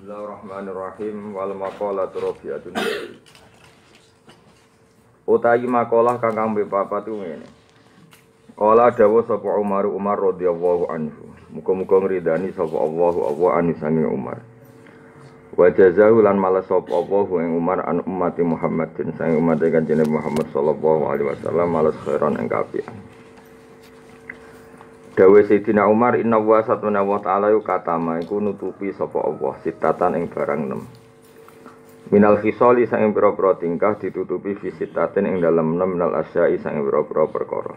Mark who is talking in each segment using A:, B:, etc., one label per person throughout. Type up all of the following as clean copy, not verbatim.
A: Bismillahirrahmanirrahim wal maqalatu rabi'atun. Utawi makalah kang kambe papat ku ngene. Qala dawuh sapa Umar radhiyallahu anhu. Muga-muga ngridani sapa Allah anu sange Umar. Wa jazahu lan malas sapa Allah ing Umar an ummati Muhammadin sange umat Kanjeng Muhammad sallallahu alaihi wasallam malas khairan ing kapian. Dawe Sayyidina Umar inna wa satuna wa ta'ala yu katama iku nutupi sapa Allah sitatan ing barang 6. Minal khisali sang pira-pira tingkah ditutupi fi sitatin ing dalem 6 minal asyai sang pira-pira perkara.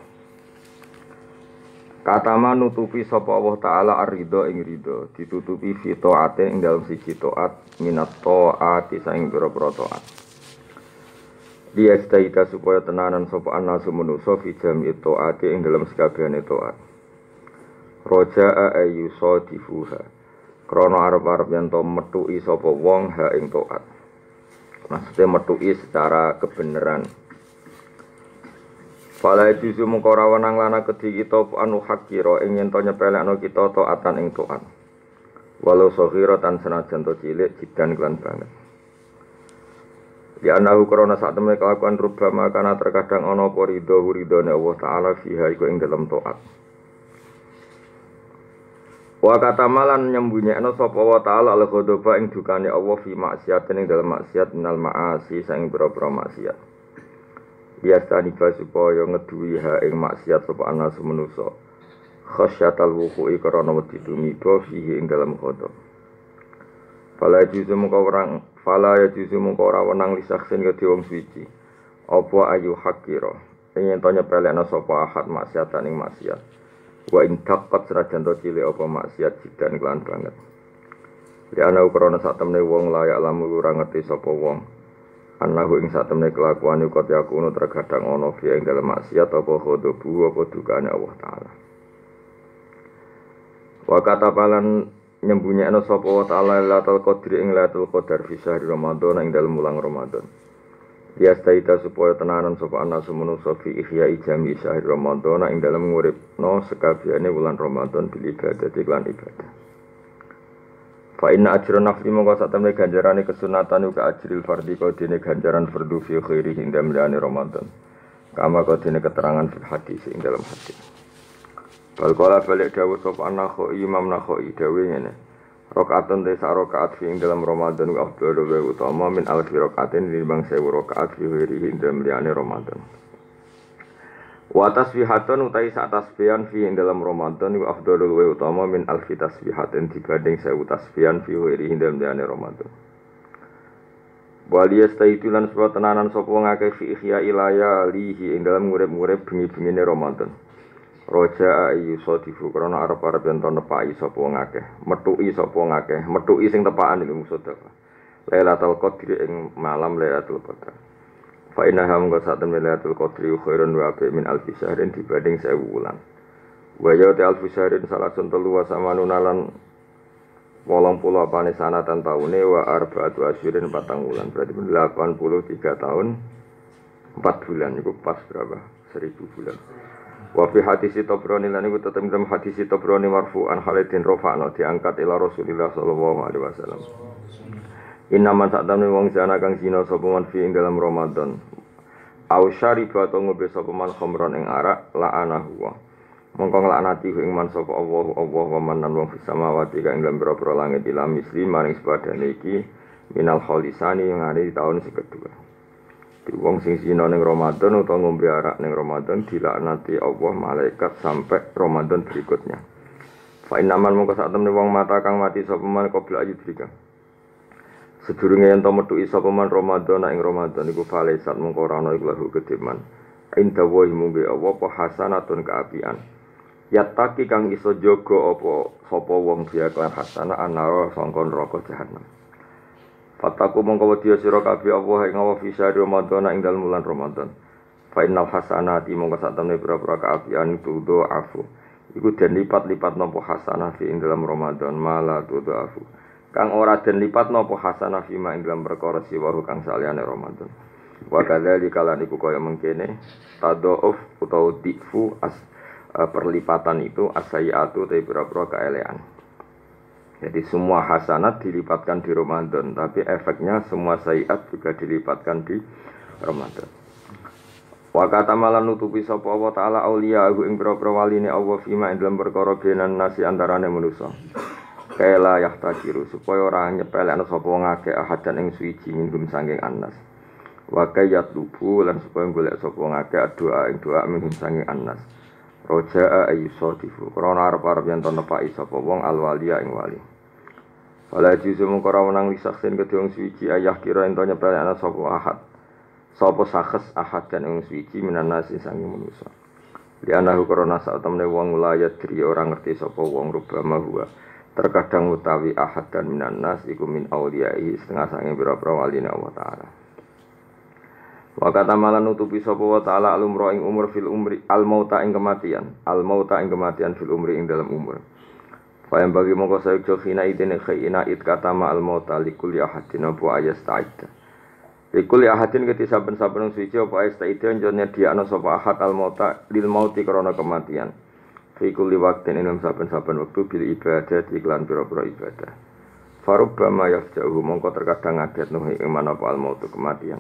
A: Katama nutupi sapa Allah taala ar-ridha ing ridha ditutupi fi taatin ing dalem siji taat minat taati sang pira-pira taat. Dia staita supaya tenanan sapa anasu manusa fi jam'i taati ing dalem sakabehane taat. Roja'a ayu sadifuha krana arep-arep yen to metuki sapa wong ha ing taat. Maksudnya metuki secara kebenaran. Fala itu mung ora wenang lana kedhi kita anu hakira ing yen to nyepelekno kita taatan ing taat. Walau saghiratan senajan to cilik jidan kelan banget. Ya anahu krana sak temene kelakuan rubama kana terkadang ana apa ridho-ridhone Allah taala fiha iku ing dalem taat. Wa katamalan nyembunyekno sapa wa ta'ala al-ghadaba ing dukane Allah fi maksiatin ing dalem maksiat minal ma'asi sang pira-pira maksiat. Biasane supaya ngeduwi ha ing maksiat sapa ana manusa. Khasyatal wuqu'i karana wedi tumiba fihi ing dalem ghadab. Fala yajuzu mung ora wenang lisaksen kedhe wong suci. Apa ayu hakira. Yen to nyepelekno sapa ahad maksiatan ing maksiat. Wa intaqqat serajan to cilik apa maksiat jidan kelan banget. Ya ana ukrana sak temene wong layak lamu ora ngerti sapa wong. Anahu ing sak temene kelakuan iku yakuno terkadang ana fi ing dalem maksiat apa khodobu apa dukane Allah taala. Wa katabalan nyembunyekno sapa wa taala Lailatul Qadri ing Lailatul Qadar fi syahr Ramadan ing dalem wulan Ramadan. Ya staita supaya tenanan sapa ana manusa fi ihya'i jami syahr Ramadan ing dalem nguripno sekabehane wulan Ramadan bil ibadah lan ibadah. Fa inna ajra nafli mongko sak temene ganjarane kesunatan uga ajril fardhi kodene ganjaran fardhu fi khairi ing dalem Ramadan. Kama kodene keterangan fil hadis ing dalem hadis. Bal qala balik dawuh sapa Nakhai Imam Nakhai dawuh ngene. Rakaatun desa rakaat fi ing dalam Ramadan wa afdalu wa utama min alfi rakaatin limbang 1000 rakaat fi hiri ing dalam liyane Ramadan. Wa tasbihatun utai sak tasbihan fi ing dalam Ramadan wa afdalu wa utama min alfi tasbihatin dibanding 1000 tasbihan fi hiri ing dalam liyane Ramadan. Waliya staitulan sebab tenanan sapa ngake fi ihya ilaya lihi ing dalam ngurip-ngurip bengi-bengine Ramadan. Roja ayu sodifu karena arep-arep yen to nepaki sapa wong akeh, metuki sapa wong akeh, metuki sing tepakan iku maksud apa. Lailatul Qadri ing malam Lailatul Qadar. Fa inna ham sak temene Lailatul Qadri khairun wa abi min alfi syahrin dibanding 1000 wulan. Wa ya ta alfi syahrin salasun telu wa samanunalan 80 apane sanatan taune wa arba'atu asyrin 4 wulan berarti 83 tahun 4 bulan iku pas berapa? 1000 bulan. Wa fi hadis Tabrani lan iku tetep dalam hadis Tabrani marfu'an Khalidin rafa'na diangkat ila Rasulillah sallallahu alaihi wasallam. Inna man sa'damne wong jana kang zina sapa man fi ing dalam Ramadan. Au syariba to ngombe sapa man khamran ing arak la'anahu wa. Mongko nglaknati ing man sapa Allah wa man lan wong fis samawati kang ing dalam pira-pira langit ila misli maring sepadane iki minal khalisani yang ada di tahun sing kedua. Wong sing zina ning Ramadan utawa ngombe arak ning Ramadan dilaknati Allah malaikat sampai Ramadan berikutnya. Fa innaman mongko sak temene wong mata kang mati sapa man qabla ayudrika. Sedurunge yen to metuki sapa man Ramadan ing Ramadan iku falesat mongko ora ana iku lahu kediman. Inta wa mungge Allah apa hasanatun kaapian. Yattaqi kang iso jaga apa sapa wong dia kelan hasanah ana sangka neraka jahanam. Fataku mongko wedya sira kabeh Allah ing Allah fi syahr Ramadan ing dalem bulan Ramadan. Fa innal hasanati mongko sak temene pira-pira kaapian itu do'afu. Iku den lipat-lipat napa hasanah fi ing dalem Ramadan mala do'afu. Kang ora den lipat napa hasanah fi ma ing dalem perkara siwaru kang saliyane Ramadan. Wa kadzalika lan iku kaya mengkene tadhauf utawa difu perlipatan itu asayiatu te pira-pira kaelean. Jadi semua hasanat dilipatkan di Ramadan, tapi efeknya semua sayiat juga dilipatkan di Ramadan. Wa kata malan nutupi sapa Allah taala auliyahu ing pira-pira waline Allah fima ing dalam perkara benan nasi antarane manusa. Kala yahtajiru supaya ora nyepelekno sapa wong akeh ahadan ing suwiji minggum sanging anas. Wa kayat lubu lan supaya golek sapa wong akeh doa ing doa minggum sanging anas. Roja'a ayyusadifu krana arep-arep yen to nepaki sapa wong alwaliya ing wali. Wala jizu mungkara menang lisaksin kedung suwiji ayah kira ento nyepelekna sapa ahad. Sapa sakhs ahad dan ing suwiji minan nasi sange manusa. Li anahu krana sak temne wong layat diri ora ngerti sapa wong rubama huwa. Terkadang utawi ahad dan minan nas iku min auliyai setengah sange pira-pira waline Allah taala. Wa kata malan nutupi sapa wa taala alumra ing umur fil umri al mauta ing kematian fil umri ing dalam umur. Fayam bagi mongko sayuk khina idene khina it kata ma al mauta likul ahadin apa ayasta'id. Likul ahadin keti saben-saben suci apa ayasta'id jone diakno sapa ahad al mauta lil mauti krana kematian. Fi kulli waqtin ing saben-saben wektu bil ibadah iklan pira-pira ibadah. Farubbama yafjahu mongko terkadang ngaget nuhi iman apa al mautu kematian.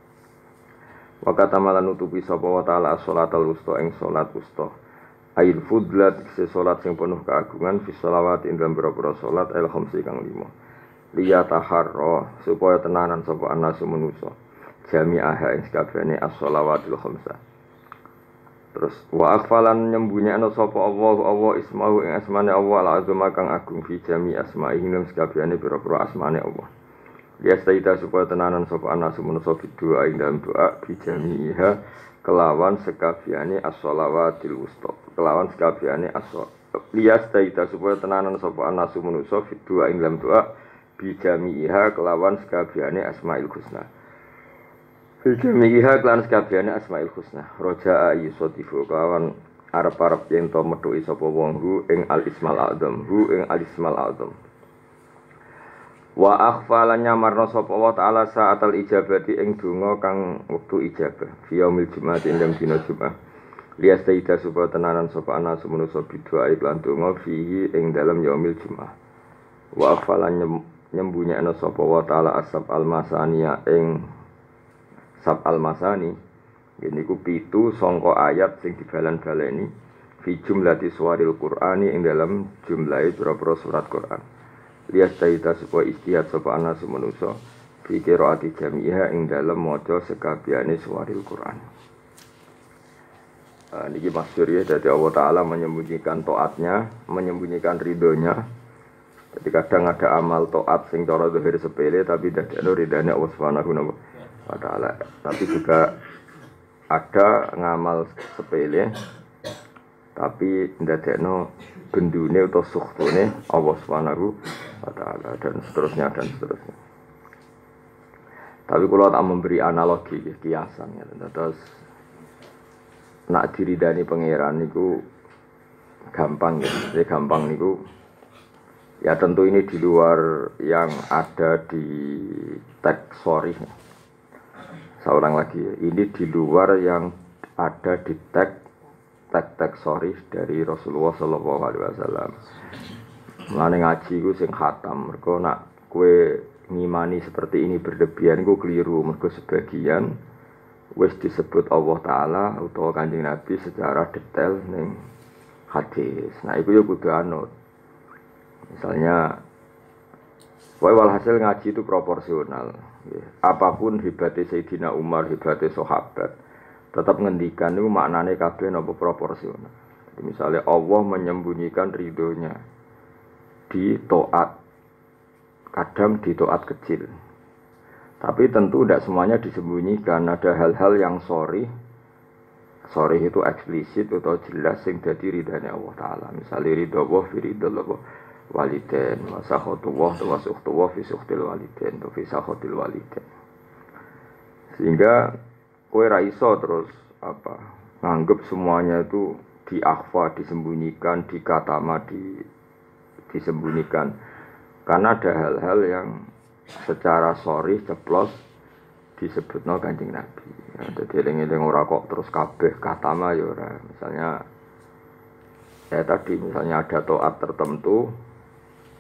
A: Wa kata malan nutupi sapa wa taala sholatul wusta ing salat wusta. Ail fudlat se salat sing penuh keagungan fi sholawat ing dalam pira-pira salat al khamsi kang 5. Liya taharra supaya tenanan sapa anasu manusa. Jami'aha ing sakabehane as-sholawatil khamsah. Terus wa akhfalan nyembunyakno sapa Allah ismahu ing asmane Allah al-azam kang agung fi jami asma'ihi ing sakabehane pira-pira asmane Allah. Ya sayita supaya tenanan sapa anasu manusa doa ing dalam doa bi jami'iha kelawan sekabiane as-sholawatil wusta. Kelawan sekabiane as-sholat. Liya sayita supaya tenanan sapa anasu manusa doa ing dalam doa bi jami'iha kelawan sekabiane asmaul husna. Fikmiha klan sekabiane asmaul husna. Roja'a yusadifu kawan arep-arep yen to metuki sapa wong hu ing al-ismal azam. Wa akhfalan nyamarna sapa wa ta'ala sa'atal ijabati ing donga kang wektu ijabah. Fi yaumil jumat ing dalem dina Jumat. Liya sayida supaya tenanan sapa ana semono bidua iklan donga fihi ing dalem yaumil jumat. Wa akhfalan nyembunyakna sapa wa ta'ala asab al-masaniya ing sab al-masani ini ku pitu sangka ayat sing dibalan-baleni fi jumlati suwaril Qur'ani ing dalam jumlahe pira-pira surat Qur'an. Lias taita supaya istihad sapa ana semenusa fi qiraati jami'iha ing dalam maca sekabiane suwaril Qur'an. Niki maksud ya dari Allah Ta'ala menyembunyikan taatnya, menyembunyikan ridhonya. Jadi kadang ada amal taat sing cara zahir sepele tapi dadekno ridane Allah Subhanahu wa ta'ala. Tapi juga ada ngamal sepele tapi ndadekno gendune utawa suhtune Allah Subhanahu wa ta'ala dan seterusnya. Tapi kalau tak memberi analogi kiasan ya, terus nak diridani pangeran niku gampang ya. Jadi gampang niku ya tentu ini di luar yang ada di teks sorry. Seorang lagi, ini di luar yang ada di teks sorry dari Rasulullah Sallallahu Alaihi Wasallam. Mulane ngaji ku sing khatam, mergo nak kue ngimani seperti ini berlebihan ku keliru, mergo sebagian wis disebut Allah Taala utawa Kanjeng Nabi secara detail ning hadis. Nah iku yo kudu anut. Misalnya walhasil ngaji itu proporsional. Apapun hebatnya Sayyidina Umar, hebatnya sahabat, tetap ngendikan itu maknanya kabeh napa proporsional. Jadi misalnya Allah menyembunyikan ridhonya di taat, kadang di taat kecil. Tapi tentu tidak semuanya disembunyikan. Ada hal-hal yang sorry itu eksplisit atau jelas yang jadi ridhanya Allah Ta'ala. Misalnya ridho Allah, ridho Allah waliden, wasakhatullah, wasukhtullah, fisukhtil waliden, fisakhatil waliden. Sehingga kowe ra iso terus nganggep semuanya itu diakhfa, disembunyikan, dikatama, disembunyikan. Karena ada hal-hal yang secara sorry ceplos disebutno Kanjeng Nabi. Jadi eling-eling ora kok terus kabeh katama ya ora. Misalnya tadi misalnya ada taat tertentu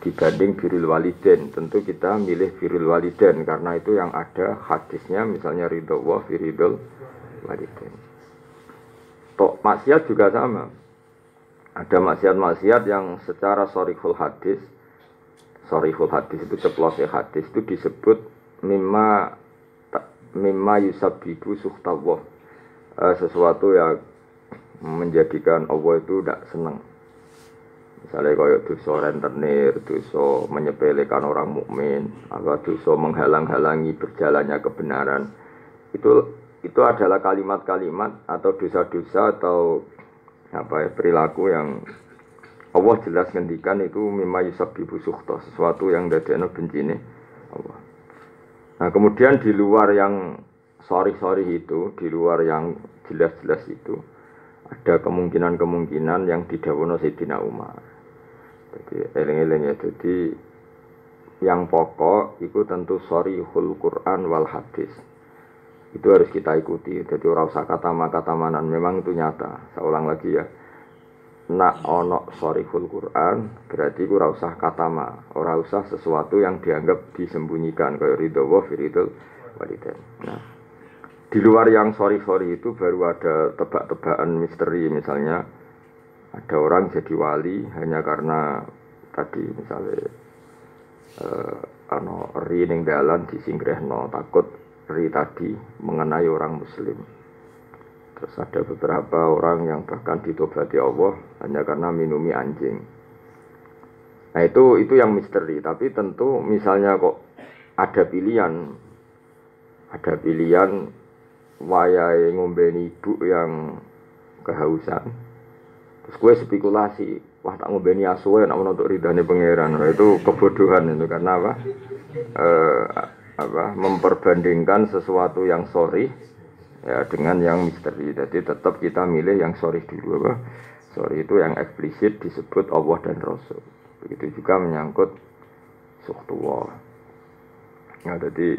A: dibanding birrul walidain. Tentu kita milih birrul walidain karena itu yang ada hadisnya, misalnya ridho Allah fi ridhol walidain. Tok maksiat juga sama. Ada maksiat-maksiat yang secara sharihul hadis itu ceplosnya hadis itu disebut mimma yusabbibu suhtawah, sesuatu yang menjadikan Allah itu tidak senang. Misalnya kayak dosa rentenir, dosa menyepelekan orang mukmin, atau dosa menghalang-halangi berjalannya kebenaran. Itu adalah kalimat-kalimat atau dosa-dosa atau perilaku yang Allah jelas ngendikan itu mimma yusabbibu sukhta, sesuatu yang dadekno bencine Allah. Nah, kemudian di luar yang sorry itu, di luar yang jelas-jelas itu, ada kemungkinan-kemungkinan yang didhawuhna Sayyidina Umar. Jadi eling-eling ya, jadi yang pokok itu tentu sharihul Quran wal hadis. Itu harus kita ikuti. Jadi ora usah kata manan, memang itu nyata. Saya ulang lagi ya. Nak ono sharihul Quran berarti ora usah katama, ora usah sesuatu yang dianggap disembunyikan kayak ridho wa firidul walidain. Nah, di luar yang sorry itu baru ada tebak-tebakan misteri, misalnya ada orang jadi wali hanya karena tadi misalnya ri ning dalan disingkrehno, takut ri tadi mengenai orang muslim. Terus ada beberapa orang yang bahkan ditobati Allah hanya karena minumi anjing. Nah itu yang misteri. Tapi tentu misalnya kok ada pilihan wayahe ngombeni ibu yang kehausan. Terus gue spekulasi, wah tak ngombeni asuwe nak untuk ridhane pangeran. Nah, itu kebodohan itu karena memperbandingkan sesuatu yang sorry ya dengan yang misteri. Jadi tetap kita milih yang sorry dulu. Sorry itu yang eksplisit disebut Allah dan Rasul. Begitu juga menyangkut suhtullah. Nah, jadi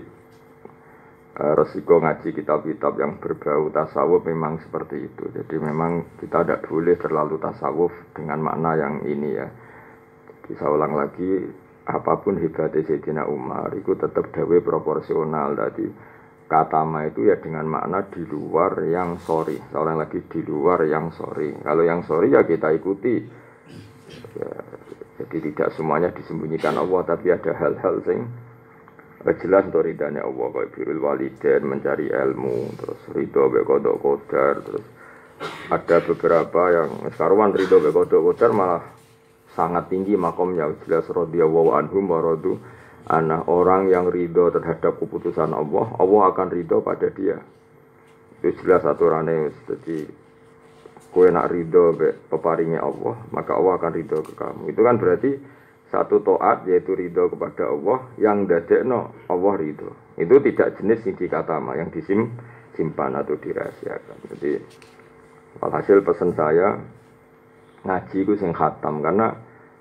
A: resiko ngaji kitab-kitab yang berbau tasawuf memang seperti itu. Jadi memang kita tidak boleh terlalu tasawuf dengan makna yang ini ya. Jadi saya ulang lagi, apapun hebatnya Sayyidina Umar itu tetap dawe proporsional. Jadi kata ma itu ya dengan makna di luar yang sorry. Saya ulang lagi, di luar yang sorry. Kalau yang sorry ya kita ikuti ya, jadi tidak semuanya disembunyikan Allah, tapi ada hal-hal yang jelas untuk ridhanya Allah, kayak birrul walidain, mencari ilmu, terus ridho be qada qadar, terus ada beberapa yang sekarang ridho be qada qadar malah sangat tinggi makomnya, jelas radhiyallahu anhum wa radu anna, orang yang ridho terhadap keputusan Allah, Allah akan ridho pada dia. Itu jelas aturannya. Jadi kowe nak ridho be peparingnya Allah, maka Allah akan ridho ke kamu. Itu kan berarti satu taat yaitu ridho kepada Allah yang dadekno Allah ridho. Itu tidak jenis sing dikatama, yang disimpan atau dirahasiakan. Jadi hasil pesan saya ngaji itu sing khatam, karena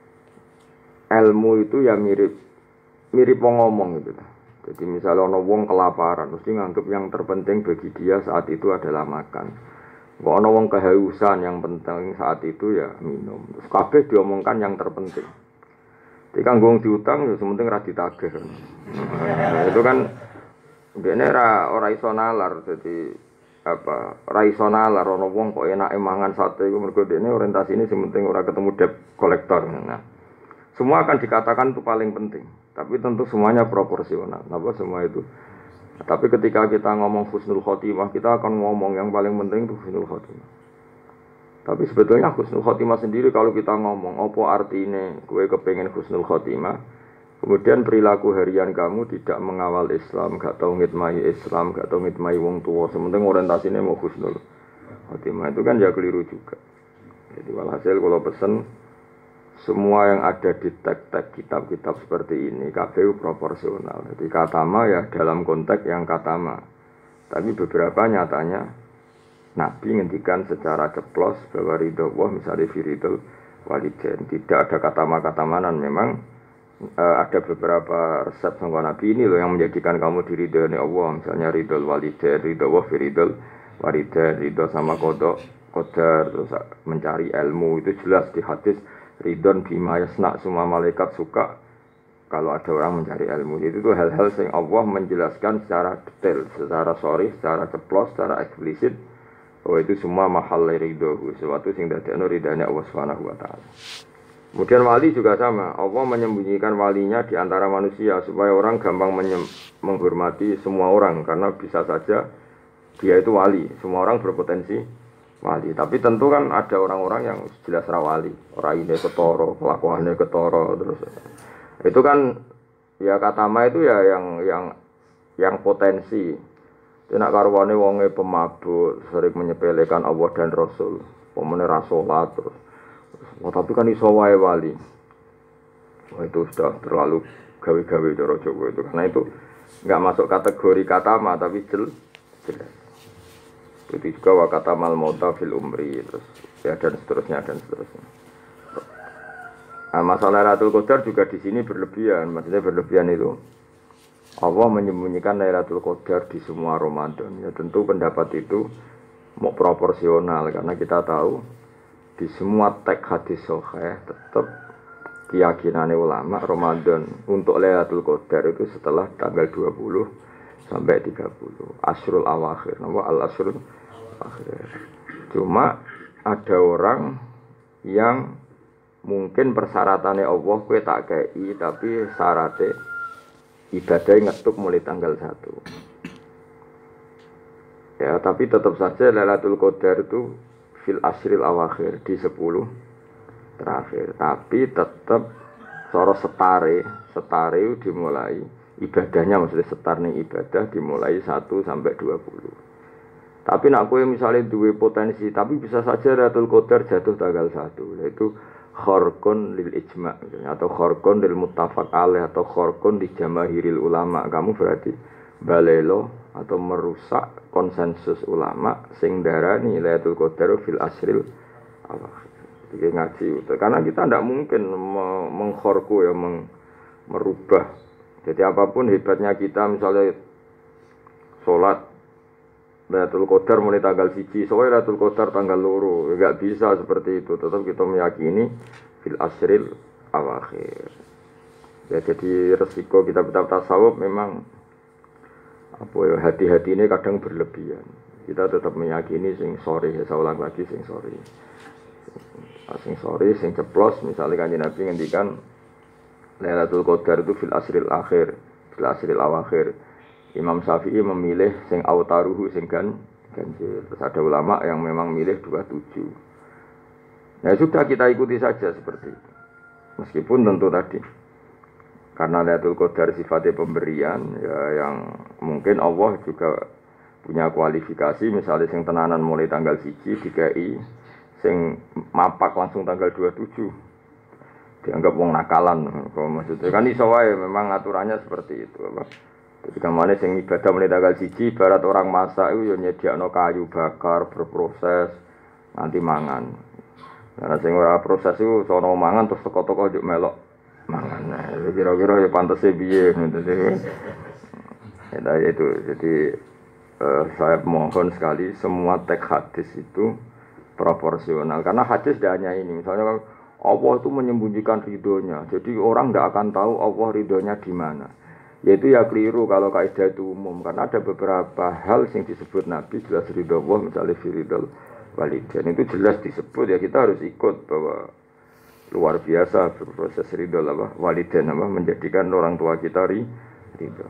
A: ilmu itu ya mirip wong ngomong gitu. Jadi misalnya ono wong kelaparan, mesti nganggep yang terpenting bagi dia saat itu adalah makan. Kok ono wong kehausan, yang penting saat itu ya minum. Terus kabeh diomongkan yang terpenting. Jadi kan gong diutang ya sementing ra ditagih. Nah, itu kan dene ora iso nalar, jadi ora iso nalar ono wong kok enake mangan sate iku mergo dene orientasine sementing ora ketemu debt kolektor. Nah, semua akan dikatakan itu paling penting, tapi tentu semuanya proporsional. Napa semua itu? Nah, tapi ketika kita ngomong husnul khotimah, kita akan ngomong yang paling penting itu husnul khotimah. Tapi sebetulnya husnul khotimah sendiri kalau kita ngomong, apa artinya gue kepengen husnul khotimah, kemudian perilaku harian kamu tidak mengawal Islam, gak tau ngitmai Islam, gak tau ngitmai wong tua, sementing orientasinya mau husnul khotimah, itu kan ya keliru juga. Jadi walhasil kalau pesen, semua yang ada di teks-teks kitab-kitab seperti ini, KPU proporsional. Jadi katama ya dalam konteks yang katama. Tapi beberapa nyatanya Nabi ngendikan secara ceplos bahwa ridho Allah misalnya firidul walidain. Tidak ada kata manan. Memang ada beberapa resep sangka Nabi ini loh yang menjadikan kamu diridhoi Allah. Misalnya ridho walidain, ridho Allah firidul walidain, ridho sama qada qadar, terus mencari ilmu itu jelas di hadis ridon bima yasna, semua malaikat suka kalau ada orang mencari ilmu. Itu tuh hal-hal yang Allah menjelaskan secara detail, secara sharih, secara ceplos, secara eksplisit. Oh itu semua mahal ridho, sesuatu yang dadekno ridhanya Allah Subhanahu wa taala. Kemudian wali juga sama. Allah menyembunyikan walinya di antara manusia supaya orang gampang menghormati semua orang karena bisa saja dia itu wali. Semua orang berpotensi wali. Tapi tentu kan ada orang-orang yang jelas wali. Orang ini ketoro, kelakuannya ketoro terus. Itu kan ya katama itu ya yang potensi. Tidak karuane wonge pemabuk, sering menyepelekan Allah dan Rasul. Pemene ra salat terus. Tapi kan iso wae wali. Wah itu sudah terlalu gawe-gawe cara Jawa itu. Karena itu enggak masuk kategori katama tapi jelas. Itu juga wa katamal mauta fil umri terus ya dan seterusnya. Nah, masalah Lailatul Qadar juga di sini berlebihan. Maksudnya berlebihan itu Allah menyembunyikan Lailatul Qadar di semua Ramadan. Ya tentu pendapat itu mau proporsional karena kita tahu di semua teks hadis sahih tetap keyakinan ulama Ramadan untuk Lailatul Qadar itu setelah tanggal 20 sampai 30 Ashrul Awakhir. Nama al-Ashrul Awakhir. Cuma ada orang yang mungkin persyaratannya Allah kowe tak kei tapi syaratnya ibadah ngetuk mulai tanggal 1. Ya, tapi tetap saja Lailatul Qadar itu fil asril awakhir di 10 terakhir. Tapi tetap soro setare dimulai ibadahnya, maksudnya setar nih ibadah dimulai 1 sampai 20. Tapi nak kowe misalnya duwe potensi, tapi bisa saja Lailatul Qadar jatuh tanggal 1, yaitu kharqun lil ijma' atau kharqun lil muttafaq alaih atau kharqun li jamaahiril ulama. Kamu berarti balelo atau merusak konsensus ulama sing darani Lailatul Qadar fil asril awakhir. Iki ngaji karena kita tidak mungkin mengkhorku ya merubah. Jadi apapun hebatnya kita misalnya sholat Lailatul Qadar mulai tanggal 1, soalnya Lailatul Qadar tanggal 2, enggak bisa seperti itu. Tetap kita meyakini fil asril awakhir. Ya jadi resiko kita tasawuf memang apa ya hati-hati ini kadang berlebihan. Kita tetap meyakini sing sore ya saya ulang lagi sing sore. Sing ceplos misalnya Kanjeng Nabi ngendikan Lailatul Qadar itu fil asril akhir, fil asril awakhir. Imam Syafi'i memilih sing autaruhu sing ganjil. Terus ada ulama yang memang milih 27. Nah sudah kita ikuti saja seperti itu. Meskipun tentu tadi karena Lailatul Qadar sifatnya pemberian ya yang mungkin Allah juga punya kualifikasi misalnya sing tenanan mulai tanggal 1 dikai sing mapak langsung tanggal 27 dianggap wong nakalan maksudnya kan iso wae memang aturannya seperti itu apa. Jadi kemana sing ibadah mulai tanggal 1 barat orang masak itu ya nyediakno kayu bakar berproses nanti mangan. Karena sing ora proses itu sono mangan terus toko-toko njuk melok mangan. Nah, kira-kira ya pantasnya piye gitu. Ya itu. Jadi saya mohon sekali semua teks hadis itu proporsional karena hadis tidak hanya ini. Misalnya Allah itu menyembunyikan ridhonya. Jadi orang tidak akan tahu Allah ridhonya di mana. Yaitu ya keliru kalau kaidah itu umum karena ada beberapa hal yang disebut Nabi jelas ridho Allah misalnya firidul walidain itu jelas disebut ya kita harus ikut bahwa luar biasa proses ridho apa walidain apa menjadikan orang tua kita ridho.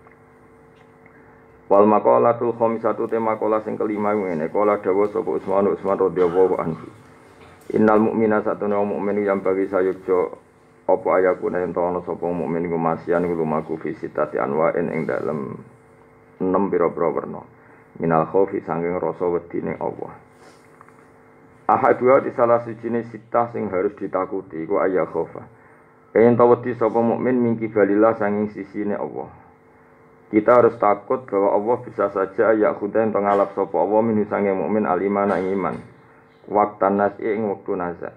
A: Wal maqalatul khamisatu tema maqalah sing kelima ngene qala dawuh sapa Utsman radhiyallahu anhu. Innal mu'mina satuna mukmin yang bagi sayukjo apa ayakuna ento ana sapa mukmin iku masian iku lumaku fi sitati anwa'in ing dalem 6 pira-pira werna. Minal khaufi saking rasa wedine Allah. Ahadua di salah sijine sitah sing harus ditakuti iku ayya khaufa. Yen tawedi sapa mukmin mingki balillah sanging sisine Allah. Kita harus takut bahwa Allah bisa saja ya khudain pengalap sapa Allah min sanging mukmin al-iman iman. Waktan nasi ing waktu nazar.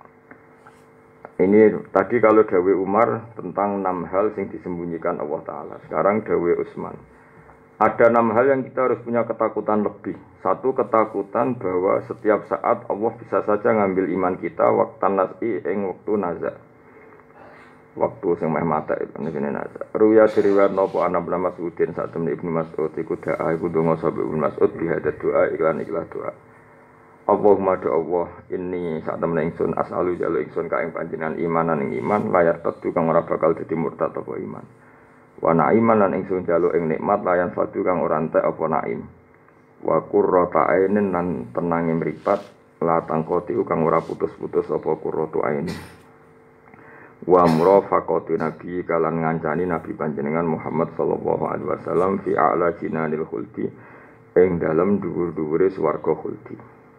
A: Ini tadi kalau Dawe Umar tentang 6 hal yang disembunyikan Allah Ta'ala. Sekarang Dawe Utsman. Ada 6 hal yang kita harus punya ketakutan lebih. Satu, ketakutan bahwa setiap saat Allah bisa saja ngambil iman kita waktu nasi waktu nazar. Waktu sing meh mata itu ngene nazar. Ruya diriwayat napa ana Ibnu Mas'udin saat temen Ibnu Mas'ud iku doa iku donga sapa Ibnu Mas'ud bihadat doa iklan doa. Allahumma do Allah ini saat temen ingsun as'alu jalu ingsun ka ing panjenengan imanan ing iman layar tetu kang ora bakal dadi murtad apa iman. Wa na'iman lan ingsun jalu ing nikmat layan fadu kang ora entek apa naim. Wa qurrata ainin lan tenange mripat la tangkoti kang ora putus-putus apa qurratu ainin. Wa murafaqatu nabi kalan ngancani nabi panjenengan Muhammad sallallahu alaihi wasallam fi a'la jinanil khuldi ing dalem dhuwur-dhuwure swarga khuldi.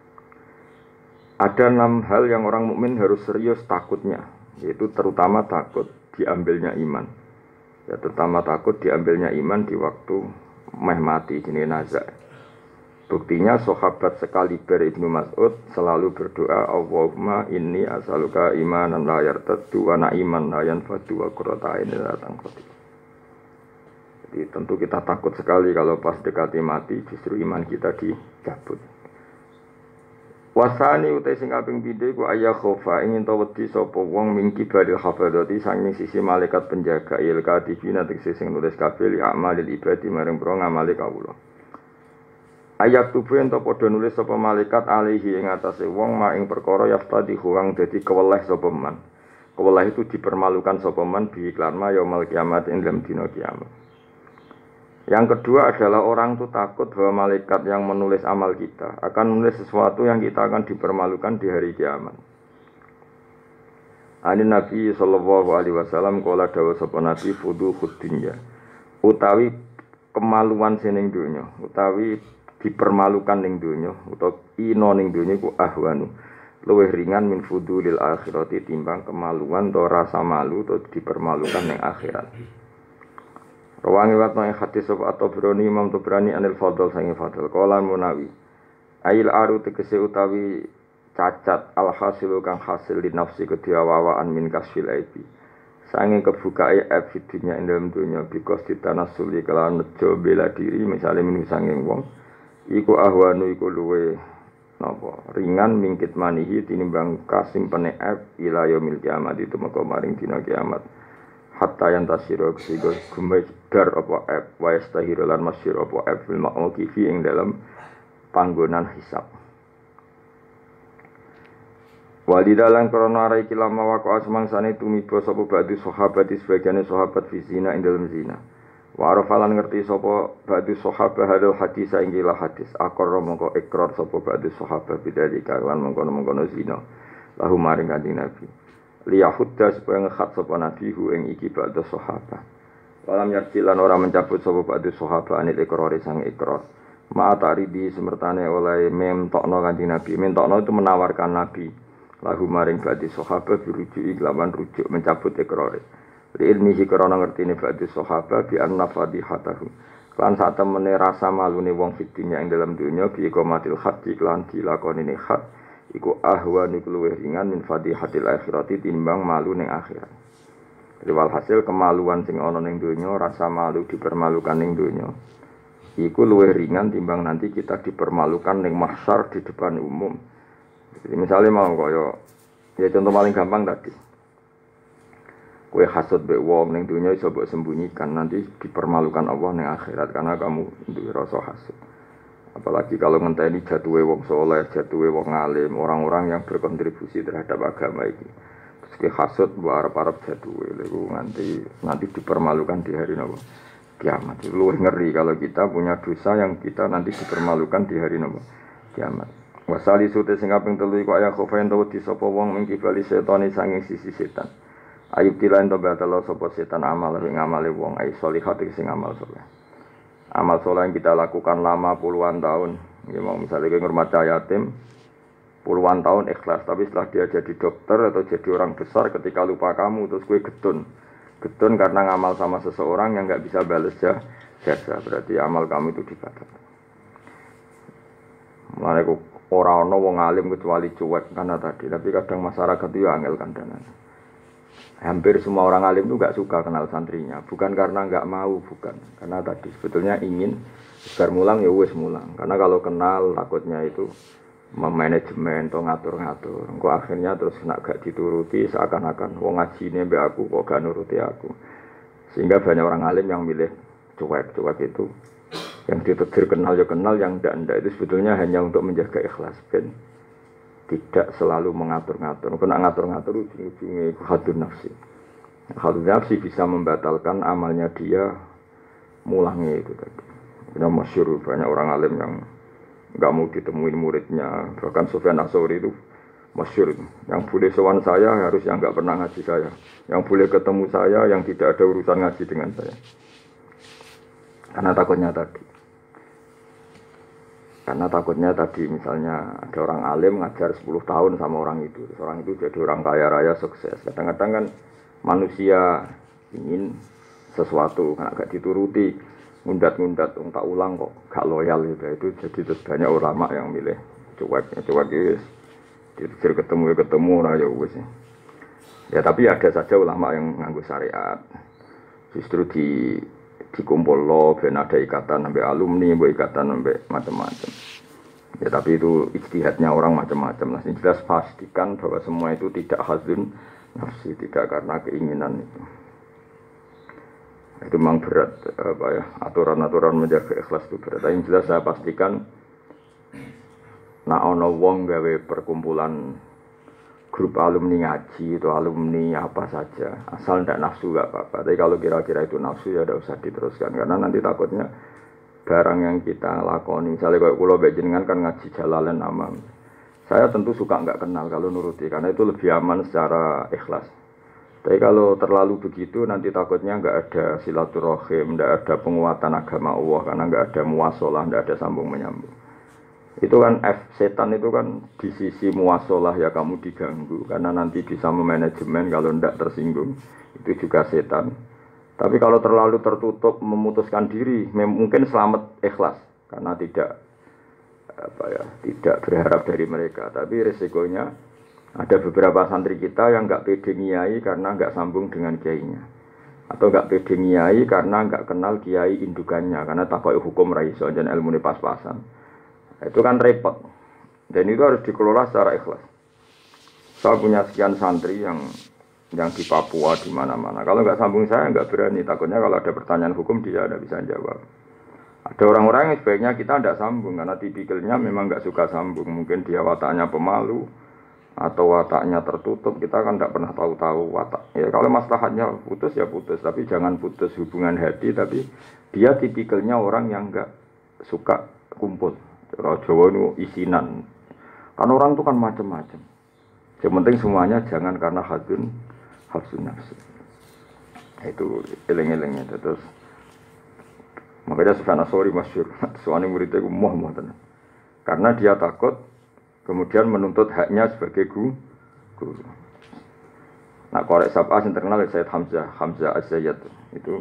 A: Ada 6 hal yang orang mukmin harus serius takutnya, yaitu terutama takut diambilnya iman. Ya terutama takut diambilnya iman di waktu meh mati jenenge nazar. Buktinya sahabat sekaliber Ibnu Mas'ud selalu berdoa Allahumma inni as'aluka imanan la yartaddu wa na'iman la yanfadu wa qurrata a'yunin la tanqati. Jadi tentu kita takut sekali kalau pas dekati mati justru iman kita dicabut. Wasani utai sing kaping 7 iku ayah khofa ingin to wedi sapa wong mingki badil hafadzati sanging sisi malaikat penjaga ilka divina tegese sing nulis kabeh li amalil ibadi marang pro ngamale kawula. Ayat tubuh ento padha nulis sapa malaikat alihi ing atase wong ma ing perkara yaftadi huwang dadi keweleh sapa man. Keweleh itu dipermalukan sapa man bi iklan ma yaumul kiamat ing dalam dina kiamat. Yang kedua adalah orang itu takut bahwa malaikat yang menulis amal kita akan menulis sesuatu yang kita akan dipermalukan di hari kiamat. Ani Nabi sallallahu alaihi wasallam kala dawuh sapa Nabi fudu khudunya. Utawi kemaluan sining donya, utawi dipermalukan ning donya, utawa ino ning donya iku ahwanu. Luwih ringan min fudulil akhirati timbang kemaluan atau rasa malu atau dipermalukan ning akhirat. Rawangi watno ing hadis sapa At-Tabrani Imam Tabrani anil Fadl sange Fadl qalan Munawi ail aru tegese utawi cacat al hasilu kang hasil li nafsi kediawawaan min kasfil aibi sange kebukae aib fidunya ing dalem donya bikos ditanasuli kelawan nejo bela diri misale min sange wong iku ahwanu iku luwe napa ringan mingkit manihi tinimbang kasimpene aib ila yaumil kiamat itu maka maring dina kiamat. Hatta yang tasiro kesigo gumedar apa ep wa yastahiru lan masyir apa ep fil ma'muqifi ing dalam panggonan hisab. Walidalan krana ara iki lama waqa'a semangsane tumiba sapa ba'du sahabat sebagiane sahabat fi zina ing dalam zina. Wa arafalan ngerti sapa ba'du sahabat hadal hadis ing gila hadis akor mongko ikrar sapa ba'du sahabat bidzalika lan mongko-mongko zina. Lahu maring kanjeng Nabi. Liyahudda supaya ngekhat sapa nabi hu ing iki ba'da sahabat. Walam yarjilan ora mencabut sapa ba'da sahabat anil ikrari sang ikrar. Ma taridi semertane oleh memtokno kanjeng Nabi. Mentokno itu menawarkan Nabi. Lahu maring ba'da sahabat dirujuki lawan rujuk mencabut ikrare. Li ilmihi krana ngertine ba'da sahabat bi anna fadihatahu. Lan sak temene rasa malune wong fidinya ing dalam dunya bi iqamatil haqqi lan dilakonine hak. Iku ahwan iku luwih ringan min fadihatil akhirati timbang malu ning akhirat. Jadi walhasil kemaluan sing ana ning donya, rasa malu dipermalukan ning donya. Iku luwih ringan timbang nanti kita dipermalukan ning mahsyar di depan umum. Jadi misalnya mau kaya ya contoh paling gampang tadi. Kowe hasud mbek wong ning donya iso mbok sembunyikan, nanti dipermalukan Allah ning akhirat karena kamu duwe rasa hasud. Apalagi kalau ngenteni jatuhe wong soleh, jatuhe wong alim, orang-orang yang berkontribusi terhadap agama ini. Terus ke hasud arep-arep jatuhe lho nanti dipermalukan di hari kiamat. Itu luwih ngeri kalau kita punya dosa yang kita nanti dipermalukan di hari kiamat. Wasali sute sing kaping 3 iku aya khofen to di sapa wong ing kibali setane sanging sisi setan. Ayub dilan to batalo sapa setan amal ing amale wong ai sholihat sing amal saleh. Amal soleh yang kita lakukan lama puluhan tahun, ya mau misalnya kita ngurmat yatim puluhan tahun ikhlas, tapi setelah dia jadi dokter atau jadi orang besar ketika lupa kamu terus gue getun karena ngamal sama seseorang yang nggak bisa balas jasa, berarti amal kamu itu dibatalkan. Mulai orang wong alim kecuali cuek karena tadi, tapi kadang masyarakat itu angel kandanan. Hampir semua orang alim itu nggak suka kenal santrinya, bukan karena nggak mau, bukan, karena tadi sebetulnya ingin bar mulang ya wis mulang, karena kalau kenal takutnya itu memanajemen atau ngatur-ngatur. Engko akhirnya terus nak gak dituruti seakan-akan wong ngajine mbek aku kok gak nuruti aku. Sehingga banyak orang alim yang milih cuek-cuek itu. Yang ditegur kenal ya kenal, yang ndak itu sebetulnya hanya untuk menjaga ikhlas ben tidak selalu mengatur-ngatur. Kena ngatur-ngatur ujung-ujungnya itu hadun nafsi. Hadun nafsi bisa membatalkan amalnya dia mulangnya itu tadi. Karena masyhur banyak orang alim yang nggak mau ditemuin muridnya, bahkan Sufyan Ats-Tsauri itu masyhur, yang boleh sowan saya harus yang nggak pernah ngaji saya, yang boleh ketemu saya yang tidak ada urusan ngaji dengan saya, karena takutnya tadi misalnya ada orang alim ngajar 10 tahun sama orang itu jadi orang kaya raya sukses. Kadang-kadang kan manusia ingin sesuatu karena gak dituruti, ngundat-ngundat, tak ulang kok gak loyal gitu. Itu jadi terus banyak ulama yang milih cuek wis. Ditegur ketemu ora ya wis. Ya tapi ada saja ulama yang nganggo syariat. Justru dikumpul lo ben ada ikatan sampai alumni, mbok ikatan sampai macam-macam. Ya tapi itu ijtihadnya orang macam-macam. Nah, jelas pastikan bahwa semua itu tidak hazun nafsi, tidak karena keinginan itu. Itu memang berat, aturan-aturan menjaga ikhlas itu berat. Yang jelas saya pastikan, nak ono wong gawe perkumpulan grup alumni ngaji itu alumni apa saja, asal ndak nafsu gak apa-apa. Tapi kalau kira-kira itu nafsu ya tidak usah diteruskan, karena nanti takutnya barang yang kita lakoni, misalnya kalau pulau Bejengan kan ngaji Jalalain Amam, saya tentu suka nggak kenal kalau nuruti, karena itu lebih aman secara ikhlas. Tapi kalau terlalu begitu nanti takutnya nggak ada silaturahim, nggak ada penguatan agama Allah, karena nggak ada muwasalah, nggak ada sambung menyambung. Itu kan setan itu kan di sisi muwasalah ya kamu diganggu, karena nanti bisa memanajemen kalau nggak tersinggung, itu juga setan. Tapi kalau terlalu tertutup memutuskan diri, mungkin selamat ikhlas, karena tidak berharap dari mereka. Tapi resikonya ada beberapa santri kita yang nggak pede ngiyai karena nggak sambung dengan kiainya, atau nggak pede ngiyai karena nggak kenal kiai indukannya, karena takoi hukum raiso dan ilmu pas-pasan. Itu kan repot, dan itu harus dikelola secara ikhlas. Saya punya sekian santri yang di Papua di mana-mana. Kalau nggak sambung saya nggak berani, takutnya kalau ada pertanyaan hukum dia tidak bisa jawab. Ada orang-orang yang sebaiknya kita tidak sambung karena tipikalnya memang nggak suka sambung. Mungkin dia wataknya pemalu atau wataknya tertutup, kita kan tidak pernah tahu-tahu watak. Ya kalau maslahatnya putus ya putus, tapi jangan putus hubungan hati. Tapi dia tipikalnya orang yang nggak suka kumpul. Kalau Jawa itu isinan. Kan orang itu kan macam-macam. Yang penting semuanya jangan karena hafsun nafsi. Itu eleng-elengnya terus. Makanya Sufyan Ats-Tsauri masyhur, soalnya muridnya itu muah tenan. Karena dia takut kemudian menuntut haknya sebagai guru. Nah, korek sab'ah yang terkenal Sayyid Hamzah Az-Zayyad itu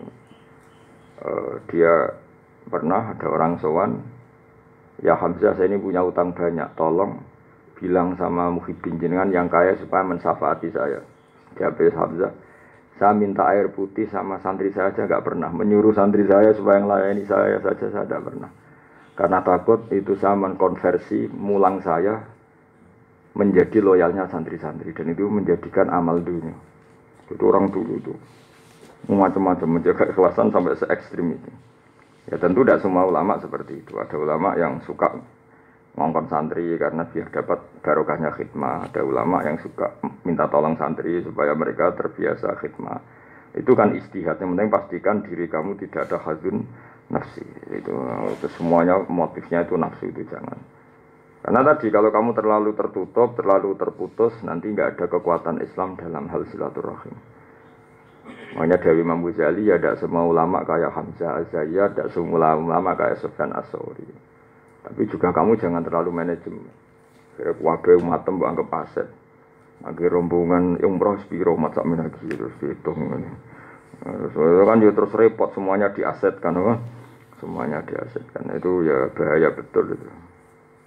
A: dia pernah ada orang sowan, ya Hamzah saya ini punya utang banyak, tolong bilang sama muhibbin jenengan yang kaya supaya mensafaati saya. Jawab Hamzah, saya minta air putih sama santri saya aja nggak pernah, menyuruh santri saya supaya melayani saya saja saya tidak pernah. Karena takut itu saya mengkonversi mulang saya menjadi loyalnya santri-santri, dan itu menjadikan amal dunia. Itu orang dulu itu macam-macam menjaga ikhlasan sampai se ekstrim itu. Ya tentu tidak semua ulama seperti itu. Ada ulama yang suka ngongkon santri karena biar dapat barokahnya khidmah. Ada ulama yang suka minta tolong santri supaya mereka terbiasa khidmah. Itu kan istihad. Yang penting pastikan diri kamu tidak ada hazun nafsi. Itu semuanya motifnya itu nafsu, itu jangan. Karena tadi kalau kamu terlalu tertutup, terlalu terputus, nanti nggak ada kekuatan Islam dalam hal silaturahim. Makanya dari Imam Ghazali ya tidak semua ulama kayak Hamzah Az-Zayyad, tidak semua ulama kayak Sufyan Ats-Tsauri. Tapi juga kamu jangan terlalu manajemen. Kayak wadah matem anggap aset. Akhir rombongan umroh spiro masak minagi terus dihitung ini. Soalnya kan ya terus repot, semuanya diasetkan, kan? Semuanya diasetkan. Itu ya bahaya betul itu.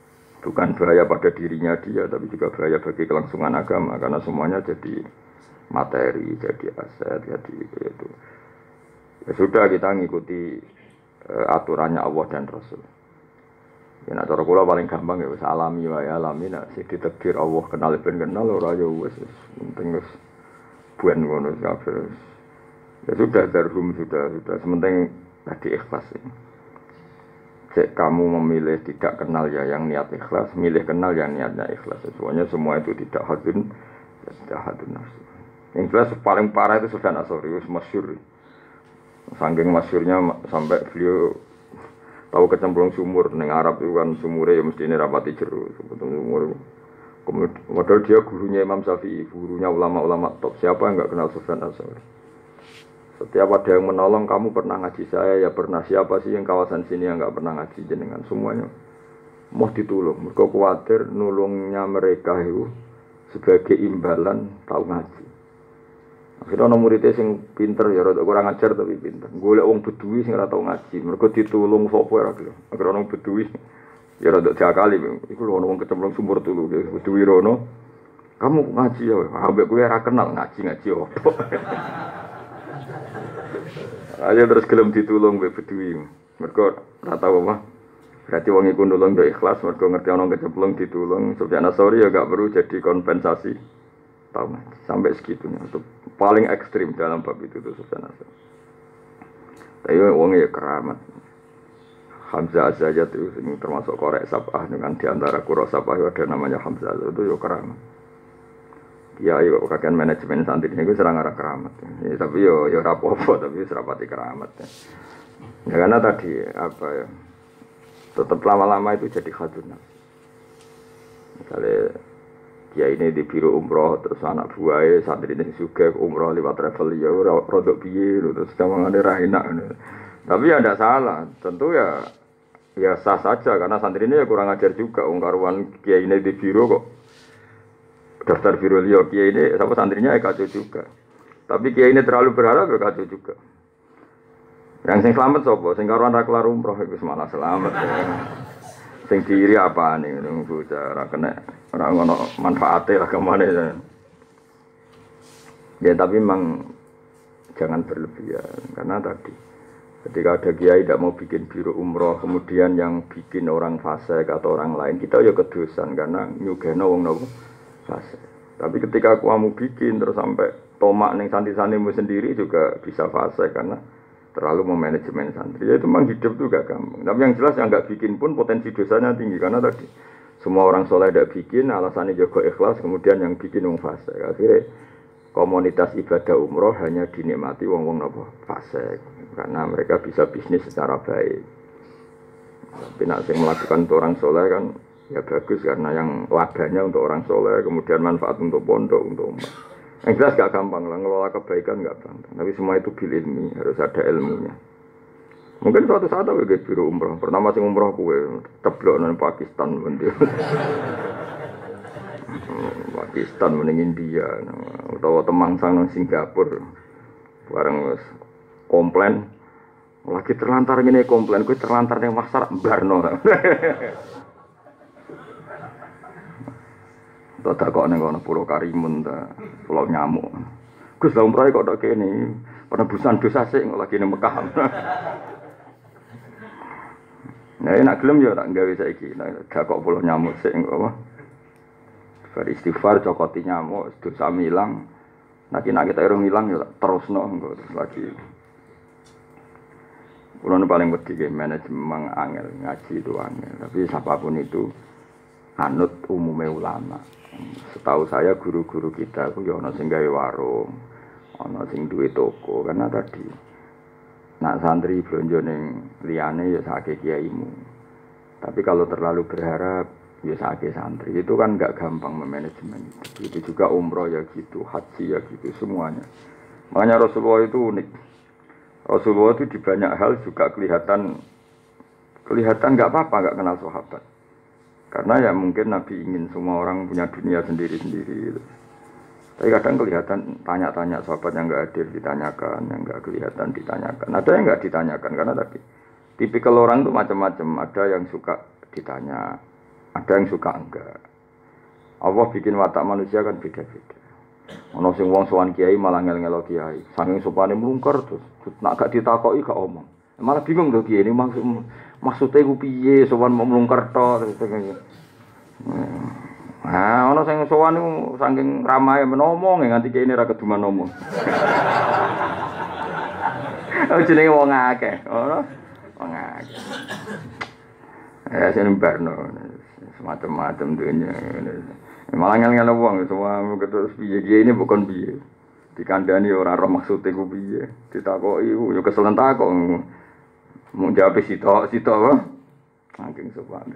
A: Bukan bahaya pada dirinya dia, tapi juga bahaya bagi kelangsungan agama, karena semuanya jadi materi, jadi aset, jadi itu. Ya sudah kita ngikuti aturannya Allah dan Rasul. Ya nak cara kula paling gampang ya wis alami wae alami nak sing ditakdir Allah kenal ben kenal ora ya wis penting wis buen ngono kabeh. Ya sudah darhum sudah sementing tadi ikhlas. Cek kamu memilih tidak kenal ya yang niat ikhlas, milih kenal yang niatnya ikhlas. Semuanya semua itu tidak hadun nafsu. Yang jelas paling parah itu Sufyan Ats-Tsauri, masyhur. Saking masyhurnya sampai beliau tahu kecemplung sumur ning Arab itu kan sumure ya mesti ini rapati jero sebetulnya sumur. Kemudian dia gurunya Imam Syafi'i, gurunya ulama-ulama top. Siapa yang enggak kenal Sufyan Ats-Tsauri? Setiap ada yang menolong, kamu pernah ngaji saya, ya pernah. Siapa sih yang kawasan sini yang enggak pernah ngaji jenengan? Semuanya mau ditolong. Mereka khawatir nulungnya mereka itu sebagai imbalan tahu ngaji. Akhirnya ana muridé sing pinter ya rada kurang ajar tapi pinter. Golek wong Bedui sing ora tau ngaji, mergo ditulung sapa ora gelem. Akhire ana Bedui ya rada diakali, iku lho ana wong kecemplung sumur tulu Bedui rono. Kamu ngaji ya, ambek kowe ora kenal ngaji opo. Ayo terus gelem ditulung mbek Bedui. Mergo ora tau apa. Berarti wong iku nulung yo ikhlas, mergo ngerti ana kecemplung ditulung. Sufyan Ats-Tsauri ya gak perlu jadi kompensasi. Tahu sampai segitunya itu paling ekstrim dalam bab itu tuh Sufyan Ats-Tsauri. Tapi wongnya ya keramat. Hamzah saja tuh termasuk korek sabah dengan diantara kuro sabah ada namanya Hamzah itu ya keramat. Dia yo kakek manajemen santri ini gue serang arah keramat. Ya, tapi yo rapopo tapi serapati keramat. Ya karena tadi apa ya tetap lama-lama itu jadi khadunah. Misalnya ya ini di biro umroh terus anak buahnya santri ini juga umroh lewat travel ya rodok piye terus kamu ada enak tapi ya tidak salah tentu ya sah saja karena santri ini ya kurang ajar juga karuan kiai ini di biro kok daftar biro liya kiai ini sama santrinya ya kacau juga tapi kiai ini terlalu berharap ya kacau juga yang sing selamat sopo sing karuan ra kelar umroh itu malah selamat ya. Sing diri apa nih nunggu cara kena orang ngono manfaatnya lah kemana ya tapi memang jangan berlebihan karena tadi ketika ada kiai tidak mau bikin biro umroh kemudian yang bikin orang fasik atau orang lain kita ya kedosan karena nyugeno wong nopo fasik tapi ketika kamu bikin terus sampai tomak ning santri-santrimu sendiri juga bisa fasik karena terlalu memanajemen santri, ya itu memang hidup itu gak gampang. Tapi yang jelas yang gak bikin pun potensi dosanya tinggi karena tadi semua orang soleh tidak bikin, alasannya jaga ikhlas, kemudian yang bikin wong fasik. Akhirnya komunitas ibadah umroh hanya dinikmati wong-wong nopo fasik karena mereka bisa bisnis secara baik. Tapi nak sing melakukan untuk orang soleh kan ya bagus karena yang labanya untuk orang soleh, kemudian manfaat untuk pondok, untuk umat. Yang jelas gak gampang lah, ngelola kebaikan gak gampang. Tapi semua itu bil ilmi, harus ada ilmunya. Mungkin suatu saat aku ke biro umroh. Pertama sing umroh kue, teblok nang Pakistan bentuk. Pakistan mending India, atau Temangsang nang Singapura. Bareng komplain, lagi terlantar gini komplain, gue terlantar yang masyarakat barno. Tak kok ning kono Pulau Karimun ta, Pulau Nyamuk. Gus lha umroh kok tok kene. Penebusan dosa sik lagi ning Mekah. Nah, nek gelem yo tak gawe saiki. Nek gak kok Pulau Nyamuk sik engko apa. Beristighfar cokoti nyamuk, dosa milang. Nek kita irung ilang yo terusno engko terus lagi. Kulo paling wedi ge manajemen angel ngaji itu angel, tapi siapapun itu anut umumnya ulama. Setahu saya guru-guru kita itu ya ana sing gawe warung, ana sing duwe toko karena tadi nak santri blonjo ning liyane ya sakake kiaimu. Tapi kalau terlalu berharap ya sakake santri itu kan enggak gampang memanajemen itu. Itu juga umroh ya gitu, haji ya gitu semuanya. Makanya Rasulullah itu unik. Rasulullah itu di banyak hal juga kelihatan enggak apa-apa enggak kenal sahabat. Karena ya mungkin Nabi ingin semua orang punya dunia sendiri-sendiri. Tapi kadang kelihatan tanya-tanya sahabat yang enggak hadir ditanyakan, yang enggak kelihatan ditanyakan. Ada yang enggak ditanyakan karena tadi tipikal orang itu macam-macam. Ada yang suka ditanya, ada yang suka enggak. Allah bikin watak manusia kan beda-beda. Ana sing wong sowan kiai malah ngel-ngelo kiai. Saking sopane mlungker terus nak gak ditakoki gak omong. Malah bingung to kiai ini maksudnya ku piye sowan mau mlungker tok. Nah, ana sing sowan niku saking ramahe menomong nganti kiai ini ra keduman ngomong. Oh jenenge wong akeh, ngono. Wong akeh. Sing barno semacam-macam dunya. Malah ngel-ngel wong semua ketus piye ini bukan piye. Dikandani ora roh maksude ku piye. Ditakoki yo keselen takok. Mau jawab sitok wae. Saking sopan.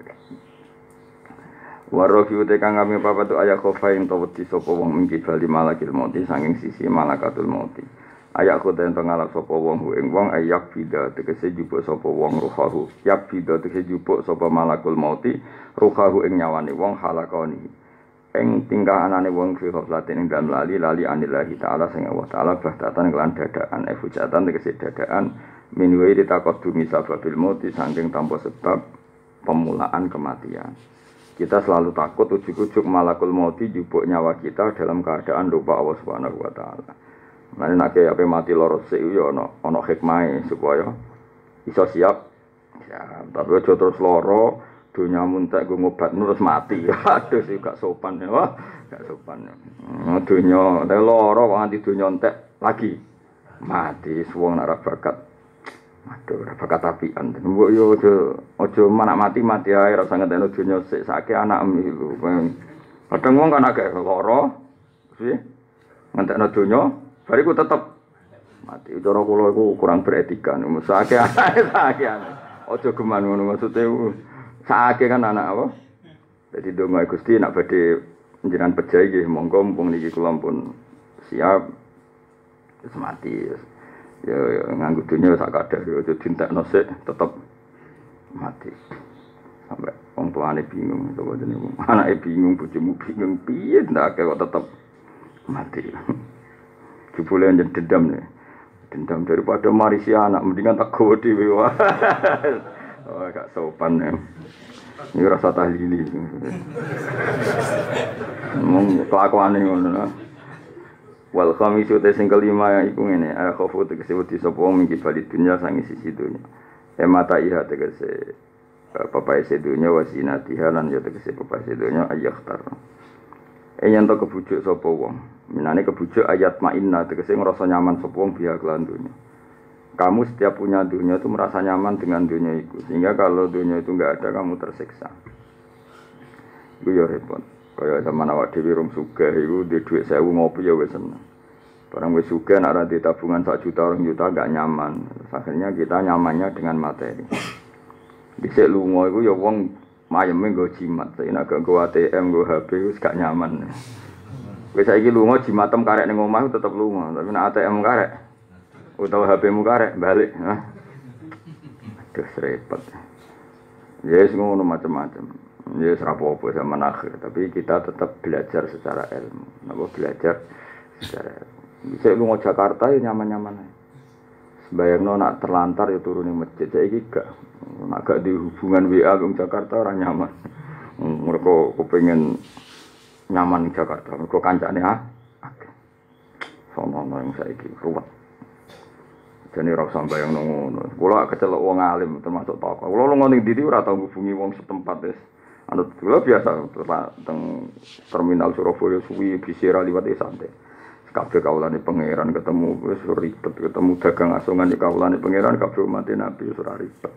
A: Warofi uta kang kami papat ayat khofain tawati sapa wong mingki bali malakil mauti saking sisi malakatul mauti. Ayak kota ento ngalap sapa wong ing wong ayak bida tegese jupuk sapa wong ruhahu. Yak bida tegese jupuk sapa malakul mauti ruhahu ing nyawane wong halakoni. Ing tingkah anane wong fi ghaflatin ing dalem lali anillahi taala sing Allah taala bahtatan kelan dadaan efujatan tegese dadaan minwe ditakadumi sababil mauti saking tanpa sebab pemulaan kematian. Kita selalu takut ujuk-ujuk malakul mauti jupuk nyawa kita dalam keadaan lupa Allah Subhanahu wa taala. Mane nek ape mati loro sik yo ana hikmahe supaya iso siap. Ya, tapi aja terus loro dunia muntek gue ngobat terus mati. Aduh sih gak sopan ya. Wah, gak sopan. Dunia nek loro kok nganti dunia entek lagi mati suwung nek bakat. Aduh, ora bakat apian. Mbok yo aja manak mati ae ora usah ngentekno dunia sik sake anakmu iku. Kadang wong kan akeh loro. Sih. Ngentekno dunia bariku tetep mati. Cara kula iku kurang beretika. Mesake sakean. Aja geman ngono maksude sake kan anak apa? Dadi donga Gusti nek badhe njenengan pejahi nggih monggo mumpung niki kula pun siap wis mati. Ya nganggo dunya sak kadar aja dintekno sik tetep mati. Sampai wong tuane bingung to jenenge. Anake bingung, bojomu bingung piye ndak kok tetep mati. Jebule njen dendam nih. Dendam daripada marisi anak mendingan tak gowo dhewe wae. Oh gak sopan ya. Ini rasa tahlili. Ngomong kelakuane ngono. Wal khamisu te sing kelima iku ngene, akhafu tegese wedi sapa wong mingki bali dunya sangi sisi dunya. Mata iha tegese papae sedunya wasinatiha lan ya tegese papae sedunya ayakhtar. Yen to kebujuk sapa wong. Minane kebujuk ayat ma'inna tegese ngrasa nyaman sapa wong biya kelan dunya. Kamu setiap punya dunia itu merasa nyaman dengan dunia itu. Sehingga kalau dunia itu enggak ada kamu tersiksa. Itu ya repot. Kayak zaman awak dhewe rum sugih iku di dhuwit 1000 ngopi ya wis seneng. Barang wis sugih nek ora di tabungan 1 juta 2 juta enggak nyaman. Akhirnya kita nyamannya dengan materi. Dhisik lunga iku ya wong mayeme nggo jimat. Nek nggo ATM nggo HP wis gak nyaman. Wis saiki lunga jimatem karek ning omah tetep lunga, tapi nek ATM karek utawa HP-mu karek balik, aduh repot. Yes ngono macam-macam. Yes rapopo zaman akhir, tapi kita tetap belajar secara ilmu. Napa belajar secara ilmu. Bisa lu mau Jakarta ya nyaman-nyaman ae. Sembayangno nak terlantar ya turun ning masjid. Saiki gak. Nak gak di hubungan WA wong Jakarta ora nyaman. Mereka kepengin nyaman di Jakarta. Mereka kancane akeh. Sono yang saiki ruwet. Jane ora usah mbayangno ngono. Kula kecelok wong alim termasuk tokoh. Kula lunga ning ndi ora tau ngubungi wong setempat wis. Anut kula biasa teng terminal Surabaya suwi bisira liwat santai. Kabeh kawulane pangeran ketemu wis ribet, ketemu dagang asongan iki kawulane pangeran kabeh umat Nabi wis ora ribet.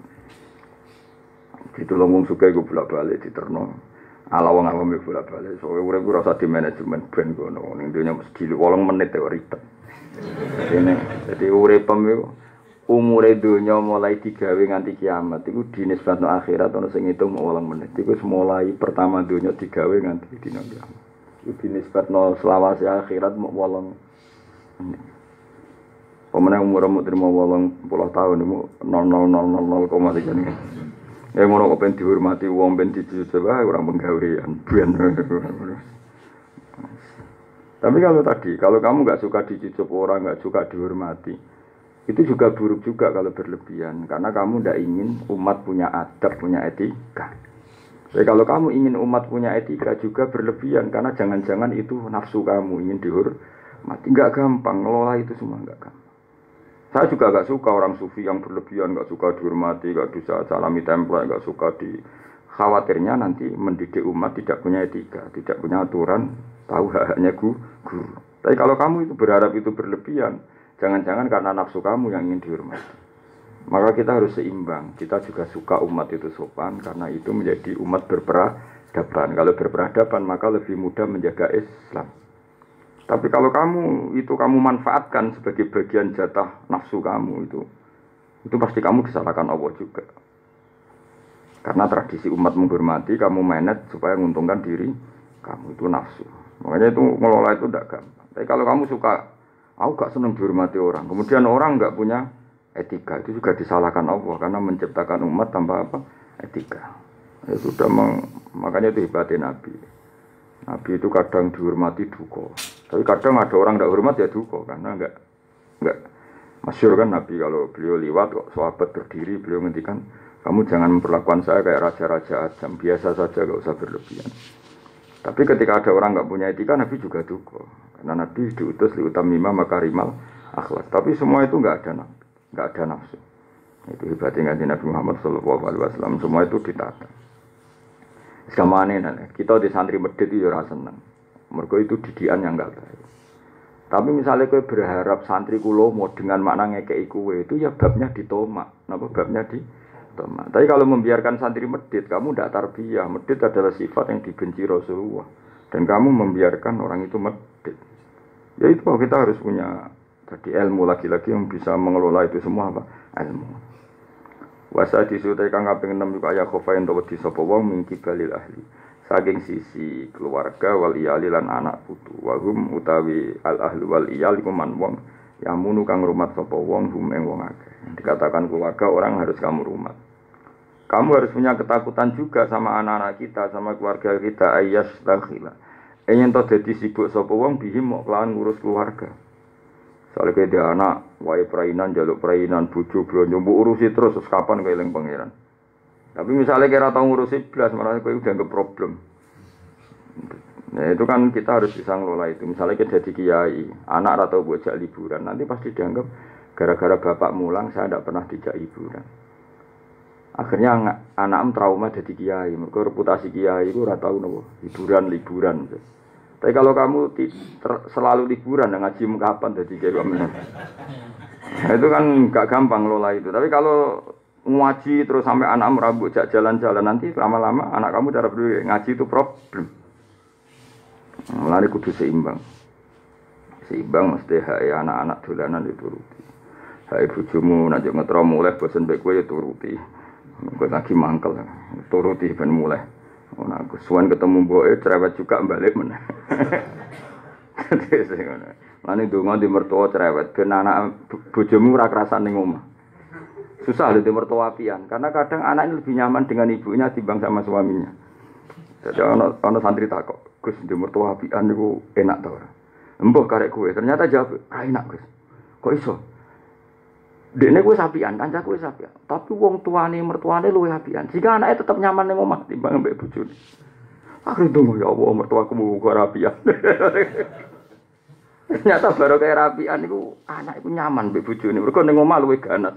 A: Ditulung wong sugih go bolak-balik diterno. Ala wong awam bolak-balik. Soale urip ora usah di manajemen ben ngono. Ning donya mesti 8 menit ya ribet. Jadi uripem iku umure donya mulai digawe nganti kiamat iku dinisbatno akhirat ana sing ngitung 8 menit. Iku mulai pertama donya digawe nganti dina kiamat. Iku dinisbatno selawase akhirat mok 8 menit. Pemene umurmu trimo 80 tahun iku 0000,3. Ya ngono kok ben dihormati wong ben dijujuk wae ora penggawean ben. Tapi kalau kamu nggak suka dicucuk orang, nggak suka dihormati, itu juga buruk juga kalau berlebihan. Karena kamu tidak ingin umat punya adab, punya etika. Jadi kalau kamu ingin umat punya etika juga berlebihan, karena jangan-jangan itu nafsu kamu ingin
B: mati. Enggak gampang ngelola itu semua, enggak gampang. Saya juga enggak suka orang sufi yang berlebihan, enggak suka dihormati, enggak bisa salami tempel, enggak suka di khawatirnya nanti mendidik umat tidak punya etika, tidak punya aturan, tahu hak-haknya guru. Tapi kalau kamu itu berharap itu berlebihan, jangan-jangan karena nafsu kamu yang ingin dihormati. Maka kita harus seimbang. Kita juga suka umat itu sopan karena itu menjadi umat berperadaban. Kalau berperadaban maka lebih mudah menjaga Islam. Tapi kalau kamu manfaatkan sebagai bagian jatah nafsu kamu itu pasti kamu disalahkan Allah juga. Karena tradisi umat menghormati, kamu manage supaya menguntungkan diri kamu, itu nafsu. Makanya itu ngelola itu tidak gampang. Tapi kalau kamu suka, aku gak senang dihormati orang, kemudian orang gak punya etika, itu juga disalahkan Allah karena menciptakan umat tanpa apa? Etika. Ya sudah makanya itu hebatnya Nabi. Nabi itu kadang dihormati duka. Tapi kadang ada orang tidak hormat ya duka karena enggak masyhur kan Nabi kalau beliau liwat kok sahabat berdiri beliau ngendikan kamu jangan memperlakukan saya kayak raja-raja ajam, biasa saja enggak usah berlebihan. Tapi ketika ada orang enggak punya etika Nabi juga duka karena Nabi diutus liutamima makarimal akhlak. Tapi semua itu enggak ada nafsu. Itu hebatnya Nabi Muhammad SAW. Semua itu ditata. Sekamane kita di santri medit itu ya rasa seneng. Mergo itu didikan yang enggak baik. Tapi misalnya kowe berharap santri kulo mau dengan makna ngekeki kowe itu ya babnya ditomak. Napa babnya ditomak. Tapi kalau membiarkan santri medit, kamu ndak tarbiyah. Medit adalah sifat yang dibenci Rasulullah. Dan kamu membiarkan orang itu medit. Ya itu kita harus punya jadi ilmu lagi-lagi yang bisa mengelola itu semua apa? Ilmu. Wasa disutai kang kaping 6 iku aya khofain to wedi sapa wong mingki balil ahli. Saking sisi keluarga wal iyali lan anak putu. Wa hum utawi al ahli wal iyali kuman wong yang munu kang rumat sapa wong hum ing wong akeh. Dikatakan keluarga orang harus kamu rumat. Kamu harus punya ketakutan juga sama anak-anak kita, sama keluarga kita ayas dakhila. Yen to dadi sibuk sapa wong bihim mok kelawan ngurus keluarga. Soalnya kayak dia anak, wae perainan, jaluk perainan, bujuk, belanja, urusi terus kapan kayak eling pangeran. Tapi misalnya kira tahu ngurusi belas, malah kayak udah nggak problem. Nah itu kan kita harus bisa ngelola itu. Misalnya kita jadi kiai, anak atau bocah liburan, nanti pasti dianggap gara-gara bapak mulang saya tidak pernah dijak liburan. Akhirnya anak trauma jadi kiai, mereka reputasi kiai itu rata tahu nopo liburan. Tapi kalau kamu selalu liburan ngaji kapan jadi kiai kamu? Nah, itu kan gak gampang ngelola itu. Tapi kalau ngaji terus sampai anak merambut jalan-jalan nanti lama-lama anak kamu cara berdua ngaji itu problem. Mulai kudu seimbang. Seimbang mesti hak anak-anak dolanan dituruti. Hak bojomu nek ngetro mulai bosen bae kowe ya turuti. Kowe lagi mangkel turuti ben mulai. Ana aku suwan ketemu mboke cerewet juga balik meneh. Lane donga di mertua cerewet ben anak bojomu ora kerasan ning omah. Susah lho di mertua apian karena kadang anak ini lebih nyaman dengan ibunya timbang sama suaminya. Jadi ana santri takok, "Gus, di mertua apian niku enak ta ora?" "Mbah karek kowe." Ternyata jawab, "Ra enak, Gus." "Kok iso?" Dene kuwi sapian, kancaku wis sapian. Tapi wong tuane mertuane luwih apian. Jika anaknya tetap nyaman ning omah timbang mbek bojone. Akhire dongo ya Allah mertuaku muga rapian. Ternyata baru kayak rapian niku anak iku nyaman mbek bojone. Mergo ning omah luwih ganas.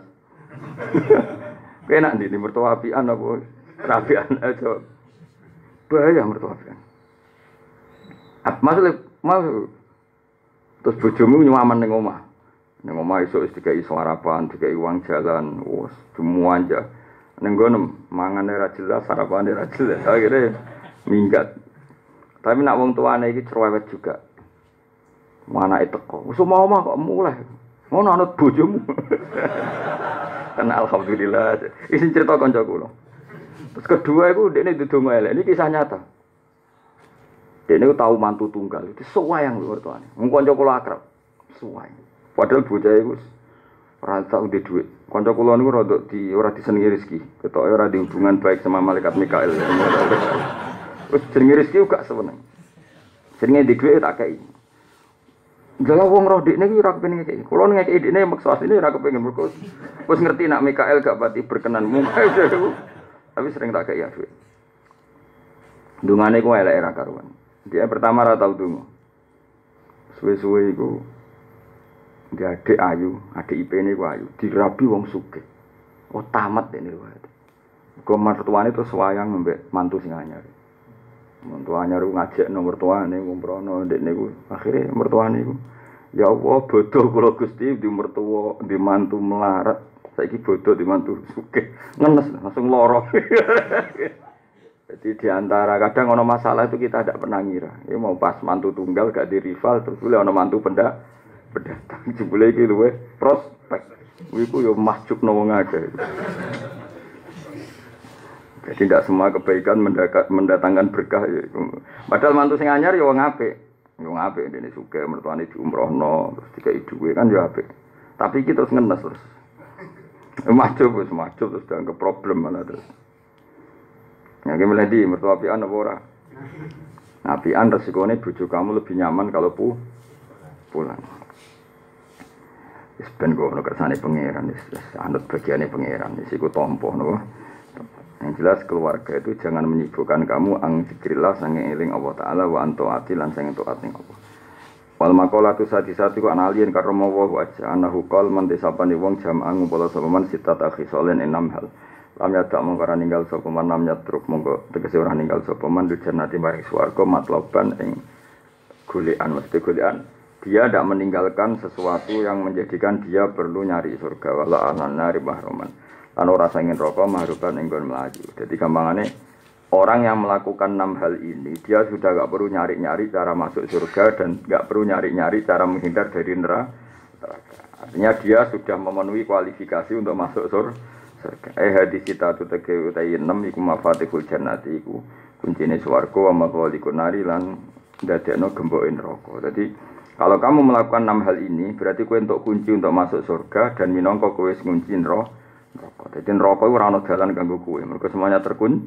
B: Kena ndi mertua apian apa rapian aja. Bahaya mertua apian. Maksud terus bojomu nyaman ning omah. Neng omah esuk wis dikai sarapan, dikai uang jalan, wes semua aja. Neng gono mangane ra jelas, sarapane ra jelas. Akhire minggat. Tapi nak wong tuane iki cerewet juga. Anake teko. Wis omah kok mulai. Ngono anut bojomu. Karena alhamdulillah. Isin cerita kanca kula. Terus kedua iku dekne didonga elek. Ini kisah nyata. Dekne tahu mantu tunggal. Itu suwayang lho mertuane. Wong kanca kula akrab. Suwayang. Padahal bocah iku ora tau ndek dhuwit. Kanca kula niku rada ora disenengi rezeki. Ketoke ora di hubungan baik sama malaikat Mikael. Wis jenenge rezeki gak seneng. Jenenge ndek dhuwit tak kei. Jala wong roh dekne iki ora kepengin ngekeki. Kula ngekeki dekne maksa asline ora kepengin mergo wis ngerti nak Mikael gak pati berkenan mungkae. Tapi sering tak kei ya dhuwit. Dungane ku elek ra karuan. Dia pertama ora tau donga. Suwe-suwe iku dia adik ayu, adik IP-ne ku ayu, dirabi wong sugih. Oh tamat ini wae. Kok mertuane terus wayang mbek mantu sing anyar. Mantu anyar ku ngajak nomor mertuane ngumrono ndek niku. Akhire mertuane iku ya Allah bodoh kula Gusti di mertua di mantu melarat. Saiki bodoh di mantu sugih. Ngenes langsung lara. Jadi di antara kadang ono masalah itu kita tidak pernah ngira. Ya mau pas mantu tunggal gak di rival terus boleh ono mantu pendatang jebule iki luwe prospek. Iku yo mahjubno wong akeh. Jadi tidak semua kebaikan mendatangkan berkah ya. Padahal mantu sing anyar ya wong apik. Wong apik dene sugih mertuane diumrohno terus dikai dhuwit kan ya apik. Tapi iki terus ngenes terus. Mahjub terus dianggap problem malah terus. Ya ki milih di mertua apian apa ora? Apian resikone bojo kamu lebih nyaman kalau pulang. Wis ben ngono kersane pangeran wis anut bagiane pangeran wis iku tampa napa. Yang jelas keluarga itu jangan menyibukkan kamu ang zikrillah sange eling Allah taala wa antaati lan sange taat ning Allah. Wal maqalatu satu ku analien karo mawa aja anahu qol man desapane wong jamaah ngumpul sapa man sitat akhisolen enam hal. Lam yadak mongko ninggal sapa man lam yatruk mongko tegese ora ninggal sapa man dujanati maring swarga matlaban ing golekan mesti golekan. Dia tidak meninggalkan sesuatu yang menjadikan dia perlu nyari surga wala anana ribahroman. Lan ora ingin rokok mahruban enggon melaju. Jadi gampangane orang yang melakukan 6 hal ini dia sudah enggak perlu nyari-nyari cara masuk surga dan enggak perlu nyari-nyari cara menghindar dari neraka. Artinya dia sudah memenuhi kualifikasi untuk masuk surga. Hadis kita tu tege utai 6 iku mafatihul jannati iku kuncine swarga wa maghaliqun nari lan ndadekno gemboke neraka. Jadi kalau kamu melakukan 6 hal ini, berarti kowe untuk kunci untuk masuk surga dan minangka kowe wis ngunci neraka. Dadi neraka ora ana dalan kanggo kowe, mergo semuanya terkunci.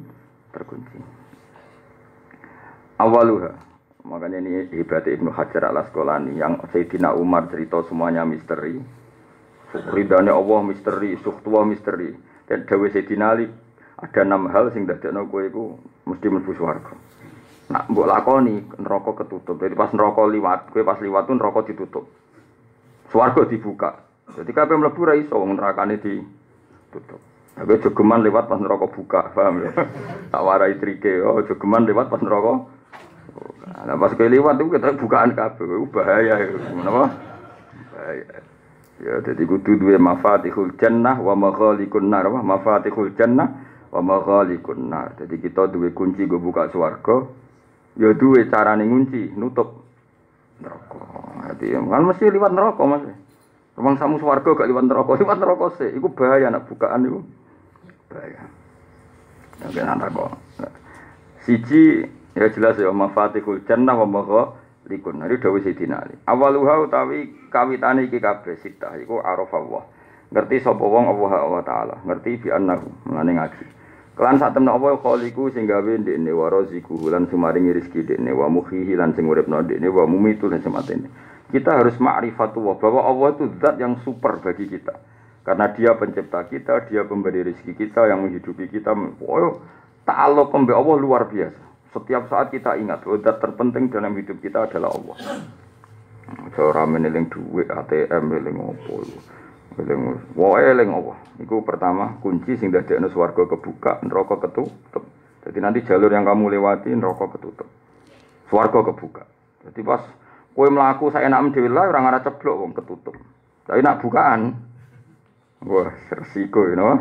B: Awaluha. Makanya ini hebat Ibnu Hajar Al-Asqalani yang Sayyidina Umar cerita semuanya misteri. Ridane Allah misteri, sukhtuwa misteri. Dan dawuh Sayyidina Ali ada 6 hal sing dadekno kowe iku mesti mlebu swarga. Nak mbok lakoni neraka ketutup. Jadi pas neraka liwat, kowe pas liwat tuh neraka ditutup. Swarga dibuka. Jadi kabeh mlebu ra iso wong nerakane ditutup. Tapi jogeman lewat pas neraka buka, paham ya? Tak warai trike, oh jogeman lewat pas neraka. Nah pas kowe liwat itu kita bukaan kabeh, bahaya itu. Menapa? Bahaya. Ya jadi kudu duwe mafatihul jannah wa maghaliqun nar, mafatihul jannah wa maghaliqun nar. Jadi kita duwe kunci go buka swarga. Ya duwe carane ngunci, nutup neraka. Dadi kan mesti liwat neraka, Mas. Rumang samu swarga gak liwat neraka sih. Iku bahaya nak bukaan iku. Bahaya. Nek ana kok. Siji ya jelas ya mafatihul jannah wa maghaliqun nar dawuh Sayyidina Ali. Awaluha utawi kawitane iki kabeh sitah iku arafallah. Ngerti sapa wong Allah taala, ngerti bi annahu mlane ngaji. Kelan sak temne apa khaliqu sing gawe ndekne wa raziquhu lan sumaringi rezeki ndekne wa mukhihi lan sing uripno ndekne wa mumitu lan sematene. Kita harus ma'rifatullah bahwa Allah itu zat yang super bagi kita. Karena dia pencipta kita, dia pemberi rezeki kita yang menghidupi kita. Oh, ta'alluq mbek Allah luar biasa. Setiap saat kita ingat bahwa zat terpenting dalam hidup kita adalah Allah. Cara meneling duit ATM eling opo. Eling Allah. Iku pertama kunci sing dadekno swarga kebuka, neraka ketutup. Jadi nanti jalur yang kamu lewati neraka ketutup. Swarga kebuka. Jadi pas kowe mlaku saenakmu dhewe lah ora ngara ceblok wong ketutup. Tapi nak bukaan wah resiko you know.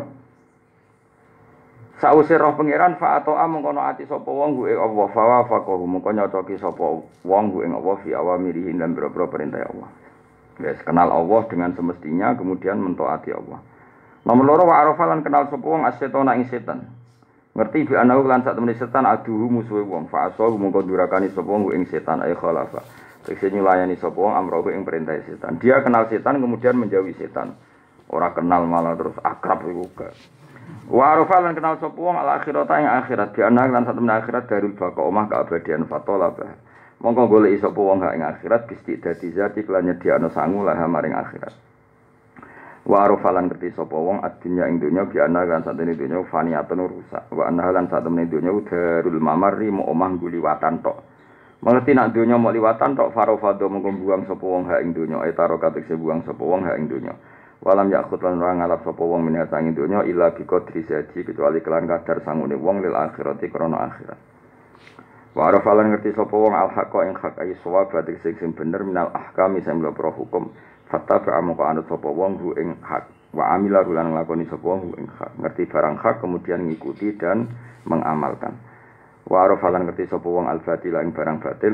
B: Sause roh pangeran fa atoa mengkono ati sapa wong kuwi Allah fa wa faqahu mengko nyocoki sapa wong kuwi Allah fi awamirihi lan boro-boro perintah Allah. Wes kenal Allah dengan semestinya kemudian mentaati Allah. Nomor 2 wa arafalan kenal sapa wong asetona ing setan. Ngerti bi ana lan sak temene setan aduhu musuhe wong fa asahu mengko durakani sapa wong ing setan ay khalafa. Tegese nyulayani sapa wong amrohu ing perintah setan. Dia kenal setan kemudian menjauhi setan. Ora kenal malah terus akrab iku gak. Wa arafalan kenal sapa wong al akhirata ing akhirat bi ana lan sak temene akhirat darul baqa omah keabadian fatolabah. Mongko golek sapa wong ing akhirat bisti dadi zati lan nyediakno sangu lah maring akhirat. Wa arafalan ngerti sapa wong adunya ing donya bi ana lan satene donya faniatun rusak. Wa ana lan satene donya darul mamarri omah guliwatan tok. Mengerti nak donya mau liwatan tok farofado mengko buang sapa wong hak ing donya etaro katekse buang sapa wong hak ing donya. Walam yakut lan ora ngalap sapa wong menawa sang donya illa bi qadri saji kecuali kelan kadar sangune wong lil akhirati krana akhirat. Wa arafalan ngerti sapa wong al haqqa ing hak ai sawab berarti sing bener minal ahkami sing pro hukum fattaba'a moko anut sapa wong hu ing hak wa amila lan nglakoni sapa wong hu ing hak ngerti barang hak kemudian ngikuti dan mengamalkan. Wa arafalan ngerti sapa wong al batila ing barang batil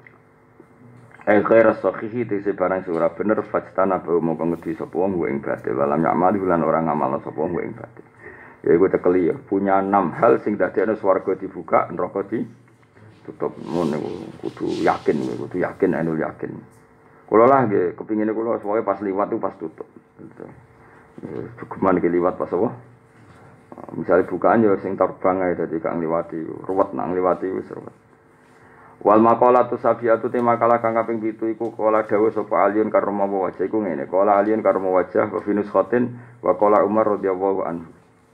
B: ghaira sahihi dise barang sing ora bener fastana ba moko ngerti sapa wong hu ing batil walam ya'mal lan ora ngamalno sapa wong hu ing batil. Ya iku tekeli ya punya 6 hal sing dadekne swarga dibuka neraka tutup ngono kudu yakin anu yakin. Kula lah nggih kepingine kula pokoke pas liwat tuh pas tutup. Cukuman iki liwat pas apa? Misalnya bukaan ya sing terbang ae dadi kang liwati ruwet nang liwati wis ruwet. Wal maqalatu safiyatu te makalah kang kaping 7 iku kala dawuh sapa aliyun karma wajah iku ngene. Kala aliyun karma wajah wa finus khatin wa kala Umar radhiyallahu anhu.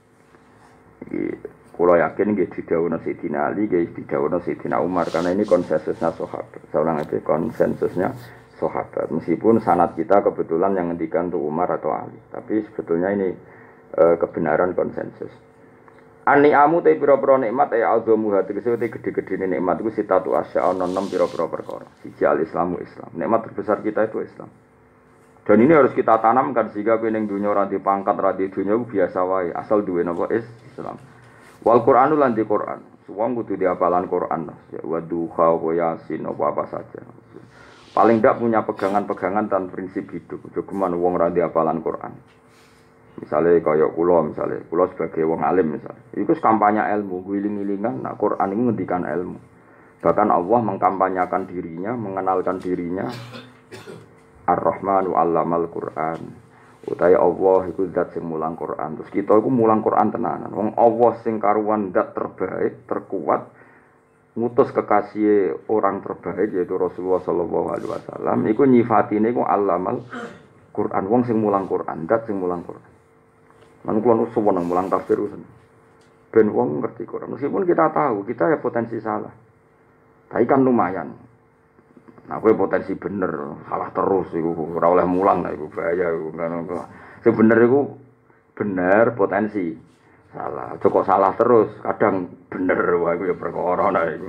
B: Iki kula yakin nggih didhawuhna Sayyidina Ali nggih didhawuhna Sayyidina Umar karena ini konsensusnya sahabat. Saulang itu konsensusnya sahabat. Meskipun sanad kita kebetulan yang ngendikan tuh Umar atau Ali, tapi sebetulnya ini kebenaran konsensus. An-ni'amu te pira-pira nikmat ya azamu hati kese te gede-gedene nikmat iku sitatu asya ana 6 pira-pira perkara. Siji al-islamu Islam. Nikmat terbesar kita itu Islam. Dan ini harus kita tanamkan sehingga kowe ning dunya ora di pangkat ora di dunya biasa wae asal duwe napa Islam. Wal Qur'anu lan di Qur'an. Wong kudu diapalan Qur'an. Ya wa duha wa yasin apa saja. Paling ndak punya pegangan-pegangan dan prinsip hidup. Jogeman wong ora diapalan Qur'an. Misalnya kaya kula sebagai wong alim misalnya. Iku kampanye ilmu, guling-gilingan nak Quran itu ngendikan ilmu. Bahkan Allah mengkampanyakan dirinya, mengenalkan dirinya Ar-Rahmanu 'allamal Qur'an. Utahe Allah iku zat sing mulang Quran. Terus kita iku mulang Quran tenanan. Wong Allah sing karuan zat terbaik, terkuat ngutus kekasih orang terbaik yaitu Rasulullah sallallahu alaihi wasallam. Iku nyifatine iku 'allamal Quran. Wong sing mulang Quran, zat sing mulang Quran. Man kula nu seneng mulang tafsir ben wong ngerti Quran. Meskipun kita tahu kita ya potensi salah. Tapi kan lumayan. Nah, kowe potensi bener, salah terus iku ora oleh mulang lah iku bahaya iku kan. Sing bener iku bener potensi. Salah, kok salah terus, kadang bener wae iku ya perkara nah iku.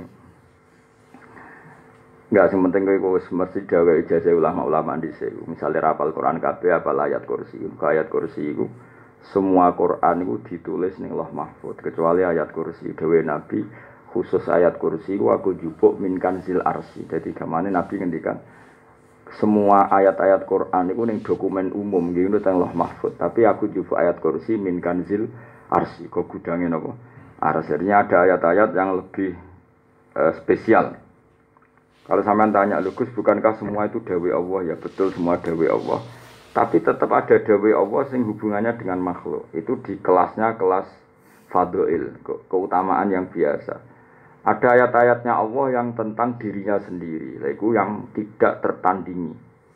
B: Enggak sementing kowe wis mesti gawe ijazah ulama-ulama dhisik. Misale rapal Quran kabeh apal ayat kursi. Ayat kursi iku semua Quran itu ditulis ning Lauh Mahfuz kecuali ayat kursi dewe Nabi khusus ayat kursi itu aku jupuk min kanzil arsi. Jadi gamane Nabi ngendikan semua ayat-ayat Quran itu ning dokumen umum gitu teng Lauh Mahfuz tapi aku jupuk ayat kursi min kanzil arsi kok gudange napa arsirnya ada ayat-ayat yang lebih spesial. Kalau sampean tanya Gus bukankah semua itu dewe Allah? Ya betul semua dewe Allah. Tapi tetap ada dawai Allah sing hubungannya dengan makhluk. Itu di kelasnya kelas fadhil, keutamaan yang biasa. Ada ayat-ayatnya Allah yang tentang dirinya sendiri, itu yang tidak tertandingi.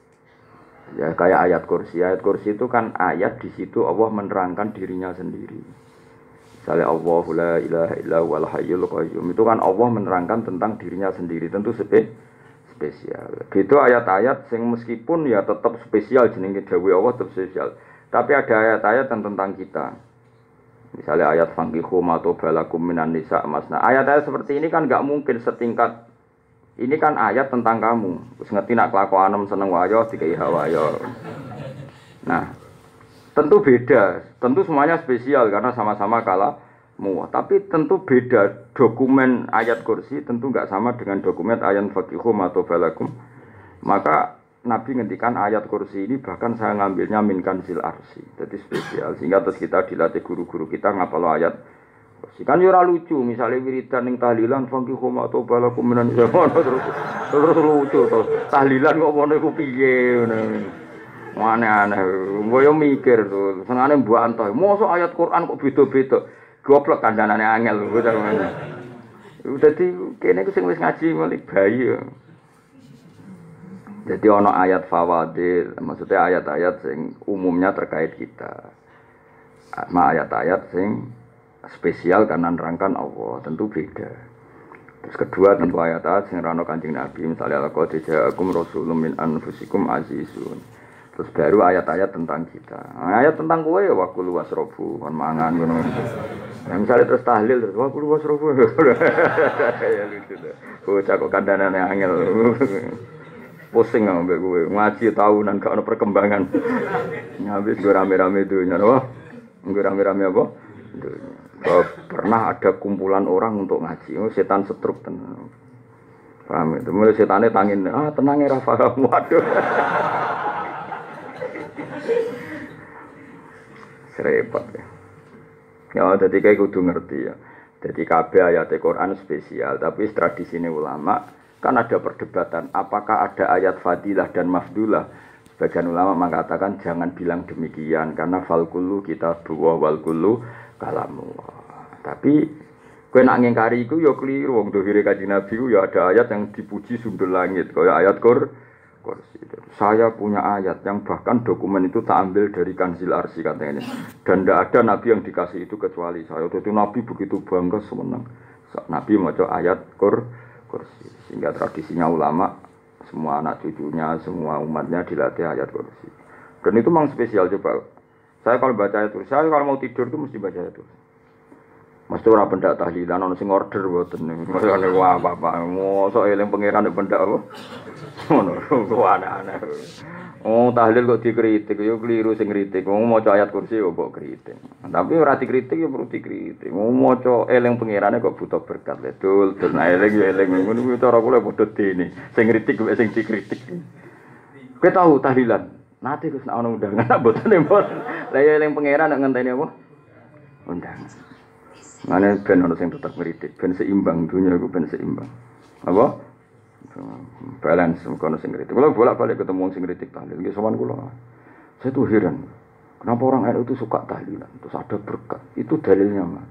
B: Ya kayak ayat kursi. Ayat kursi itu kan ayat di situ Allah menerangkan dirinya sendiri. Misalnya Allahu la ilaha illa huwal hayyul qayyum. Itu kan Allah menerangkan tentang dirinya sendiri, tentu spesial. Gitu ayat-ayat sing meskipun ya tetap spesial jenenge dawuh Allah tetap spesial. Tapi ada ayat-ayat tentang kita. Misalnya ayat fankihu ma tobalakum minan nisa masna. Ayat-ayat seperti ini kan enggak mungkin setingkat. Ini kan ayat tentang kamu. Wis ngerti nak kelakuanem seneng wayo dikai hawayo. Nah, tentu beda. Tentu semuanya spesial karena sama-sama tapi tentu beda dokumen ayat kursi tentu enggak sama dengan dokumen ayat faqihum atau balakum. Maka Nabi ngendikan ayat kursi ini bahkan saya ngambilnya min kanzil arsi. Jadi spesial sehingga terus kita dilatih guru-guru kita ngapalo ayat kursi. Kan yo ora lucu misalnya wiridan ning tahlilan faqihum atau balakum minan terus lucu terus tahlilan kok ngono iku piye ngono. Aneh-aneh, gue mikir tuh, senangnya buat antoh. Mosok ayat Quran kok beda-beda. Goblok kandhanane angel lho sampeyan. Dadi kene ku sing wis ngaji mulai bayi ya. Jadi ana ayat fawadil, maksudnya ayat-ayat sing umumnya terkait kita. Ayat-ayat sing spesial karena nerangkan Allah, tentu beda. Terus kedua tentu ayat-ayat sing rano Kanjeng Nabi, misalnya laqad ja'akum rasulun min anfusikum azizun. Terus baru ayat-ayat tentang kita. Nah, ayat tentang kowe ya wakulu wasrofu kon mangan ngono. Nah, misalnya terus tahlil terus wakulu wasrofu. Ya lucu tuh. Bocah kok kandhanane angel. Pusing ambek kowe. Ngaji tahunan gak ono perkembangan. Habis gue rame-rame dunya loh. Gue rame-rame apa? Dunya. Pernah ada kumpulan orang untuk ngaji. Oh, setan setruk tenan. Paham itu. Mulai setane tangin, tenang ya Rafa. Waduh. Serempet ya. Ya, jadi kayak kudu ngerti ya. Jadi kabeh ayat Al-Quran spesial, tapi tradisi ini ulama kan ada perdebatan. Apakah ada ayat fadilah dan mafdulah? Sebagian ulama mengatakan jangan bilang demikian karena fal kullu kitabullah wal kullu kalamullah. Tapi kowe nak ngingkari iku ya keliru. Wong dohire Kanjeng Nabi ku ya ada ayat yang dipuji sundul langit, kaya ayat kursi. Saya punya ayat yang bahkan dokumen itu tak ambil dari Kanzil Arsy katanya. Dan tidak ada nabi yang dikasih itu kecuali saya. Itu nabi begitu bangga senang. Nabi maca ayat kursi. Sehingga tradisinya ulama semua anak cucunya, semua umatnya dilatih ayat kursi. Dan itu memang spesial coba. Saya kalau baca ayat kursi, saya kalau mau tidur itu mesti baca ayat kursi. Mesti ora pendak tahlilan ono sing order mboten niku. Ngene wah apa-apa. Mosok eling pangeran nek pendak apa. Ngono kok aneh-aneh. Oh tahlil kok dikritik yo keliru sing kritik. Wong maca ayat kursi yo kok kritik. Tapi ora dikritik yo perlu dikritik. Wong maca eling pangerane kok butuh berkat. Dul eling yo eling ngono kuwi cara kula padha dene. Sing kritik kok sing dikritik. Kowe tahu tahlilan? Nate Gus nek ono undangan mboten mboten. Lah yo eling pangeran nek ngenteni apa? Undangan. Mana ben ono sing tetep ngritik, ben seimbang dunia iku ben seimbang. Apa? Balance kono sing ngritik. Kalau bolak-balik ketemu wong sing ngritik tahlil, nggih sowan kula. Saya tuh heran. Kenapa orang NU itu suka tahlilan? Terus ada berkat. Itu dalilnya, Mas.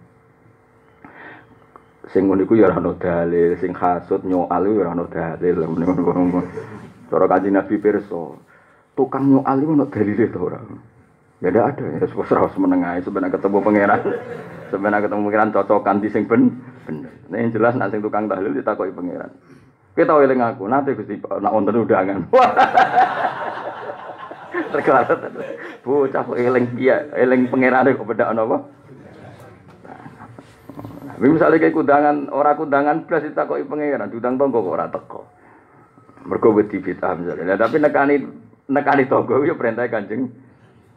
B: Sing ngono iku ya ora ono dalil, sing hasud nyoal ya ora ono dalil. Cara Kanjeng Nabi pirsa, tukang nyoal iku ono dalile to ora? Ya ndak ada, ya harus menengahi sebenarnya ketemu pangeran. Sebenarnya ketemu pangeran cocokan di sing bener. Nah yang jelas nak sing tukang tahlil ditakoki pangeran. Kita eling aku, nanti Gusti nak wonten undangan. Terkelarat. Bocah kok eling piye? Eling pangerane kok bedak ana apa? Nah, misalnya kayak kundangan, ora kundangan blas ditakoki pangeran, diundang tonggo kok ora teko. Mergo wedi bid'ah misalnya. Tapi nekani tonggo ya perintah Kanjeng.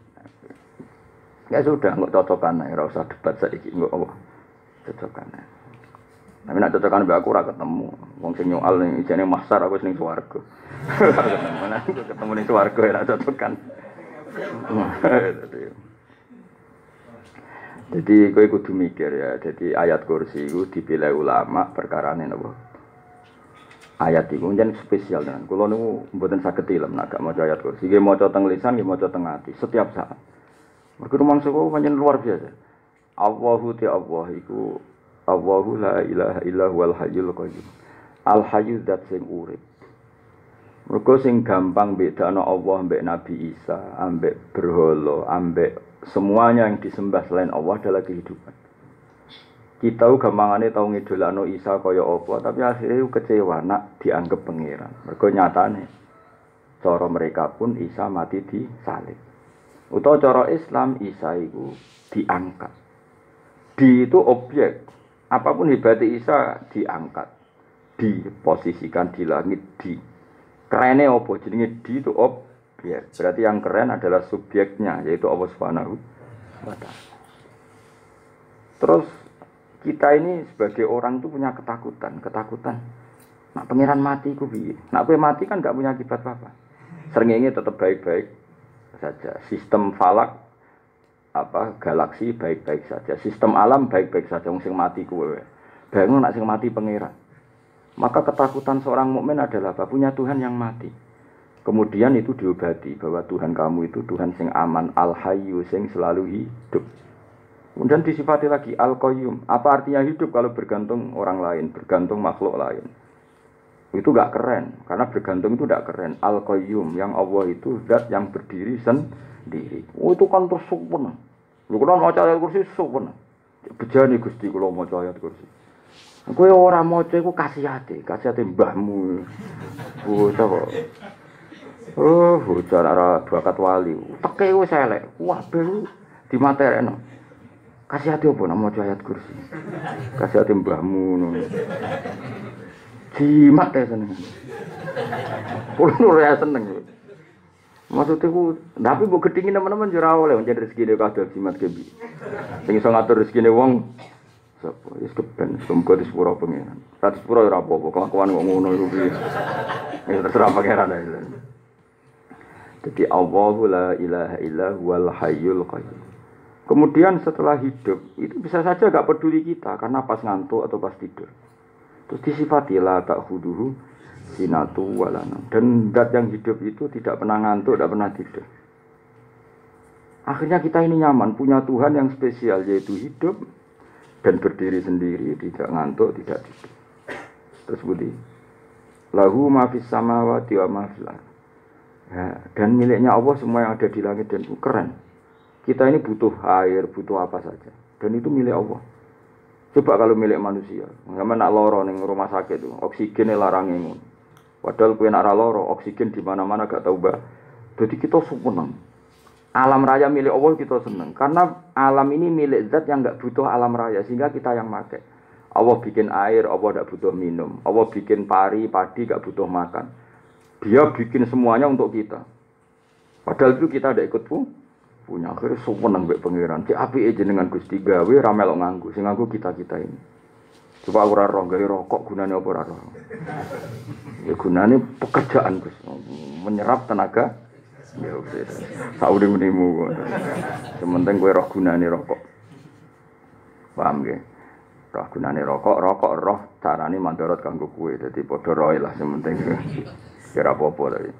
B: Ya sudah, nggak cocokan, ya usah debat saiki nggak apa cocokan. Tapi nak cocokan mbak aku ora ketemu. Wong sing nyoal ning ijene mahsar aku ning swarga. Ketemu ning swarga ya cocokan. Jadi kowe kudu mikir ya. Jadi ayat kursi itu dipilih ulama perkarane napa? Ayat iku njen spesial tenan. Kula niku mboten saged ilem nek gak maca ayat kursi. Nggih maca teng lisan, nggih maca teng ati setiap saat. Mergo rumangsa kok pancen luar biasa. Allahu ti Allah iku Allahu la ilaha illa huwal hayyul qayyum. Al hayyu zat sing urip. Mergo sing gampang bedakno Allah mbek Nabi Isa, ambek berhala, ambek semuanya yang disembah selain Allah adalah kehidupan. Kita gampangane tau ngidolakno Isa kaya apa, tapi akhirnya kecewa nak dianggap pangeran. Mergo nyatane cara mereka pun Isa mati di salib. Utawa cara Islam Isa itu diangkat. Di itu objek. Apapun hebat Isa diangkat. Diposisikan di langit di. Kerene apa? Jenenge di itu objek. Berarti yang keren adalah subjeknya yaitu Allah Subhanahu wa taala. Terus kita ini sebagai orang itu punya ketakutan. Nak pangeran mati ku piye? Nak kowe mati kan enggak punya akibat apa-apa. Srengenge tetap baik-baik saja. Sistem falak galaksi baik-baik saja. Sistem alam baik-baik saja. Wong sing mati kuwe. Bangun nak sing mati pangeran. Maka ketakutan seorang mukmin adalah apa? Punya Tuhan yang mati. Kemudian itu diobati bahwa Tuhan kamu itu Tuhan sing aman, al-hayyu sing selalu hidup. Kemudian disifati lagi al-qayyum. Apa artinya hidup kalau bergantung orang lain, bergantung makhluk lain? Itu gak keren, karena bergantung itu gak keren. Al-Qayyum, yang Allah itu zat yang berdiri sendiri. Oh, itu kan terus sempurna. Lu kalau mau ayat kursi sempurna. Bejani Gusti kalau mau ayat kursi. Kowe ora maca iku kasihate mbahmu. Bocah kok. Oh, bocah ora bakat wali. Teke wis elek. Kabeh dimaterekno. Kasihate opo nek maca ayat kursi? Kasihate mbahmu ngono. Jimat ya seneng. Kulo ora seneng. Maksudnya ku, tapi mbok gedhingi teman-teman yo ora oleh njen rezekine kadal jimat kebi. Sing iso ngatur rezekine wong sapa? Wis keben, semoga disepuro pengiran. Ora disepuro ora apa-apa, kelakuan kok ngono iku piye. Ya terserah pangeran ae. Jadi Allahu la ilaha illa huwal hayyul qayyum. Kemudian setelah hidup, itu bisa saja gak peduli kita karena pas ngantuk atau pas tidur. Terus disifati la ta'khuduhu sinatu walana. Dan zat yang hidup itu tidak pernah ngantuk, tidak pernah tidur. Akhirnya kita ini nyaman, punya Tuhan yang spesial, yaitu hidup dan berdiri sendiri, tidak ngantuk, tidak tidur. Terus budi, lahu ma fis samawati wa ma fil ardh. Ya, dan miliknya Allah semua yang ada di langit dan bumi. Keren. Kita ini butuh air, butuh apa saja. Dan itu milik Allah. Coba kalau milik manusia, sama nak loro ning rumah sakit itu, oksigen larang ngono. Padahal kowe nak loro, oksigen di mana-mana gak tahu, Mbak. Jadi kita seneng. Alam raya milik Allah kita seneng. Karena alam ini milik zat yang gak butuh alam raya, sehingga kita yang pakai. Allah bikin air, Allah gak butuh minum. Allah bikin padi gak butuh makan. Dia bikin semuanya untuk kita. Padahal itu kita tidak ikut punya. Akhirnya seneng mbek pangeran. Cek apike jenengan Gusti gawe ra melok nganggo. Sing nganggo kita-kita ini. Coba ora roh gawe rokok gunane apa ora roh. Ya gunane pekerjaan Gus. Menyerap tenaga. Ya wis. Saurip-uripmu. Sementing kowe roh gunane rokok. Paham nggih? Roh gunane rokok roh carane mandorot kanggo kowe. Dadi padha roe lah sementing. Kira apa-apa tadi.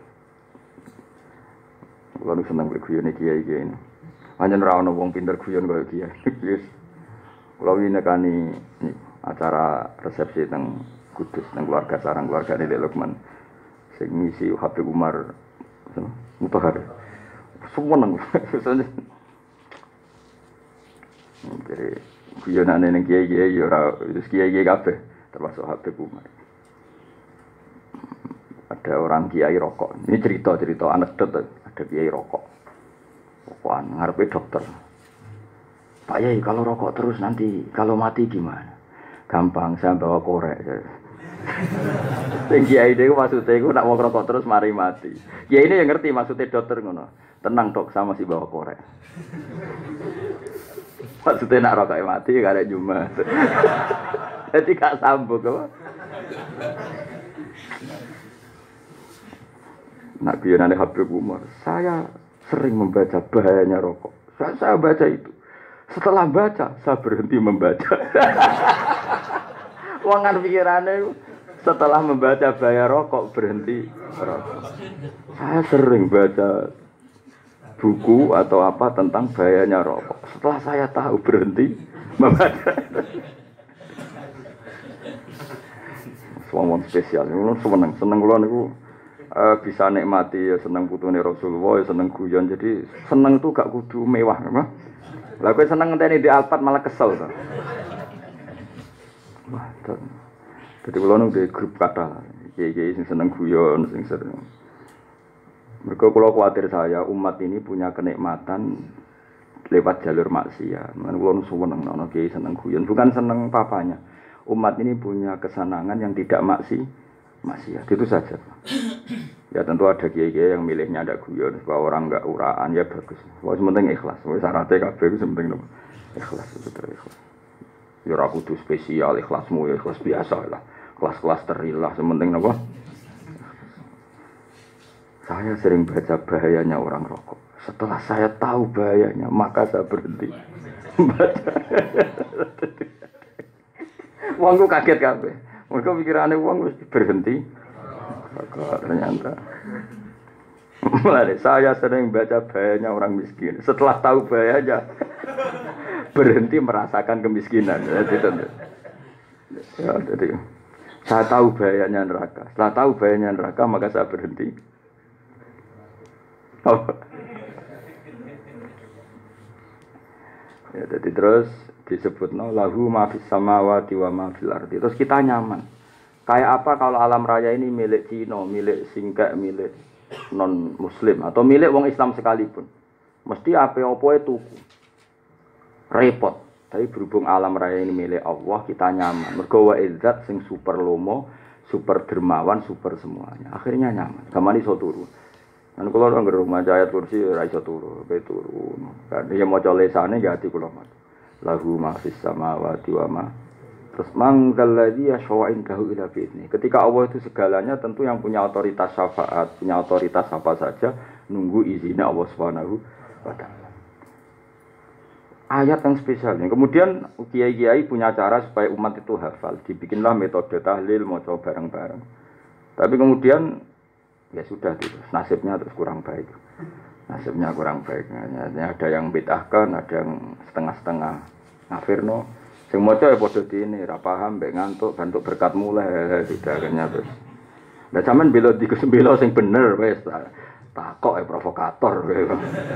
B: Kalau seneng berguyon kiai-kiai ini, hanya rawon wong pinter guyon kaya kiai. Yes. Kalau ini nekani acara resepsi teng Kudus, teng keluarga sarang keluarga ini Lukman, sing ngisi Habib Umar, Mutahar, semua nang. Jadi guyonan neng kiai-kiai, itu kiai-kiai kafe, termasuk Habib Umar. Ada orang kiai rokok. Ini cerita anekdot. Ada kiai rokok. Rokokan ngarepe dokter. Pak Yai, kalau rokok terus nanti kalau mati gimana? Gampang, saya bawa korek. Sing kiai niku maksudnya iku nak wong rokok terus mari mati. Kiai ini yang ngerti maksudnya dokter ngono. Tenang dok, saya masih bawa korek. Maksudnya nak rokoknya mati gak ada Jumat. Jadi gak sambung apa? Nak biyane Habib Umar, saya sering membaca bahayanya rokok. Saya baca itu. Setelah baca, saya berhenti membaca. Wangan pikirannya setelah membaca bahaya rokok berhenti rokok. Saya sering baca buku atau apa tentang bahayanya rokok. Setelah saya tahu berhenti membaca. Suamon spesial, seneng kula niku. Bisa nikmati ya seneng putune Rasulullah, ya seneng guyon. Jadi seneng itu gak kudu mewah, apa? Lah kowe seneng ngenteni di Alphard malah kesel to. Wah, jadi kula nang di grup kata, kiai-kiai sing seneng guyon, sing sering. Mergo kula kuwatir saya umat ini punya kenikmatan lewat jalur maksiat. Men kula seneng ana kiai seneng guyon, bukan seneng papanya. Umat ini punya kesenangan yang tidak maksiat, itu saja. Ya tentu ada kiai-kiai yang milihnya ada guyon, supaya orang enggak uraan, ya bagus. Wis penting ikhlas. Wis syaratnya kabeh iku penting nopo? Ikhlas, betul ikhlas. Ya ora kudu spesial ikhlasmu, ya ikhlas biasa lah. Kelas-kelas terilah, penting nopo? Saya sering baca bahayanya orang rokok. Setelah saya tahu bahayanya, maka saya berhenti baca. Wongku kaget kabeh. Mereka pikirannya uang mesti berhenti. Ternyata mulai saya sering baca bahayanya orang miskin. Setelah tahu bahayanya berhenti merasakan kemiskinan. Jadi saya tahu bahayanya neraka. Setelah tahu bahayanya neraka maka saya berhenti. Ya, jadi terus disebutno lahu ma fis samawati wa ma fil ardi. Terus kita nyaman. Kayak apa kalau alam raya ini milik Cina, milik Singkek, milik non muslim atau milik wong Islam sekalipun. Mesti apa-apa itu repot. Tapi berhubung alam raya ini milik Allah, kita nyaman. Mergo wa izzat sing super lomo, super dermawan, super semuanya. Akhirnya nyaman. Gamane iso turu. Kan kula nang rumah ayat kursi ora iso turu, pe turu. Kan ya maca lesane ya ati kula maca. Lahu ma fis samawati wa ma. Terus mangkal ladzi yashwa'indahu ila bi'idzni. Ketika Allah itu segalanya, tentu yang punya otoritas syafaat, punya otoritas apa saja, nunggu izinnya Allah Subhanahu wa taala. Ayat yang spesial. Kemudian kiai-kiai punya cara supaya umat itu hafal. Dibikinlah metode tahlil, maca bareng-bareng. Tapi kemudian ya sudah terus nasibnya terus kurang baik. Nasibnya kurang baik. Ada yang bid'ahkan, ada yang setengah-setengah ngafirno. Sing maca ya padha dene, ora paham mbek ngantuk, bantuk berkat mulai didakenya terus. Lah sampean bela dikesembela sing bener wis takok provokator kowe.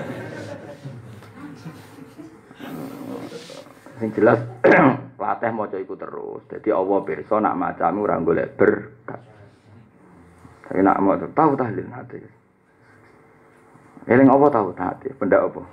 B: Sing jelas latih maca iku terus. Dadi Allah pirsa nak macamu ora golek berkat. Tapi nak mau tahu tahlil hati. Eling apa tahu hati? Benda apa?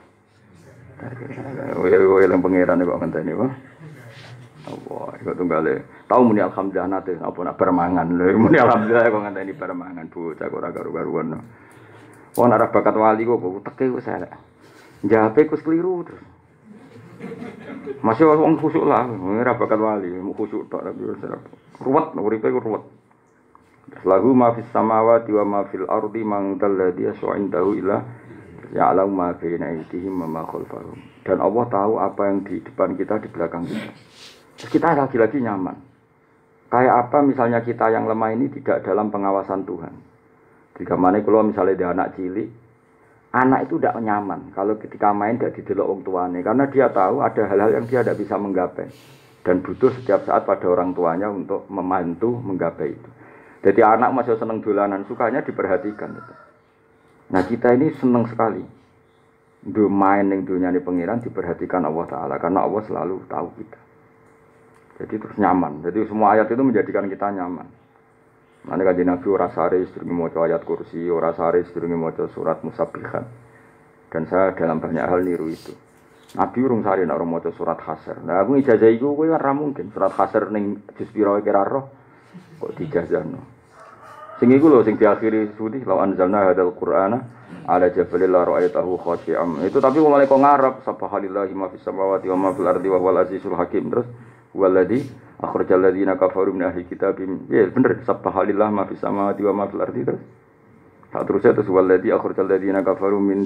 B: Eling pangeran kok ngenteni apa? Allah, iku tunggale. Tahu muni alhamdulillah nate apa nak permangan lho. Muni alhamdulillah kok ngenteni permangan bocah kok ora karo-karuan. Wong ora bakat wali kok teke wis elek. Njape kus keliru terus. Masih wong khusuk lah, ora bakat wali, khusuk tok tapi ruwet, uripe ku ruwet. Lahu ma fis samawati wa ma fil ardi man dalladhi yash'indahu ila ya'lamu ma baina aydihim wa ma khalfahum. Dan Allah tahu apa yang di depan kita, di belakang kita. Terus kita lagi-lagi nyaman. Kayak apa misalnya kita yang lemah ini tidak dalam pengawasan Tuhan. Jika mana kalau misalnya dia anak cilik, anak itu tidak nyaman kalau ketika main tidak didelok wong tuane, karena dia tahu ada hal-hal yang dia tidak bisa menggapai dan butuh setiap saat pada orang tuanya untuk membantu menggapai itu. Jadi anak masih senang dolanan, sukanya diperhatikan. Nah kita ini senang sekali main yang dunia ini pengiran diperhatikan Allah Ta'ala, karena Allah selalu tahu kita. Jadi terus nyaman. Jadi semua ayat itu menjadikan kita nyaman. Nanti kan Nabi ora sare sedurunge maca ayat kursi, ora sare sedurunge maca surat Musabbihat. Dan saya dalam banyak hal niru itu. Nabi urung sare nek ora maca surat Hasyr. Nah aku ijazah iku kowe ora mungkin surat Hasyr ning juz pira kira roh kok dijazahno. Sing iku lho sing diakhiri sudi law anzalna hadzal qur'ana ala jabalil la ra'aitahu khashi'am. Itu tapi kok malah kok ngarep subhanallahi ma fis samawati wa ma fil ardi wa huwal azizul hakim. Terus waladhi akhrajal ladzina kafaru min ahli kitabim. Ya bener subhanallah ma fis samawati wa ma fil ardi terus. Tak terusnya terus waladhi akhrajal ladzina kafaru min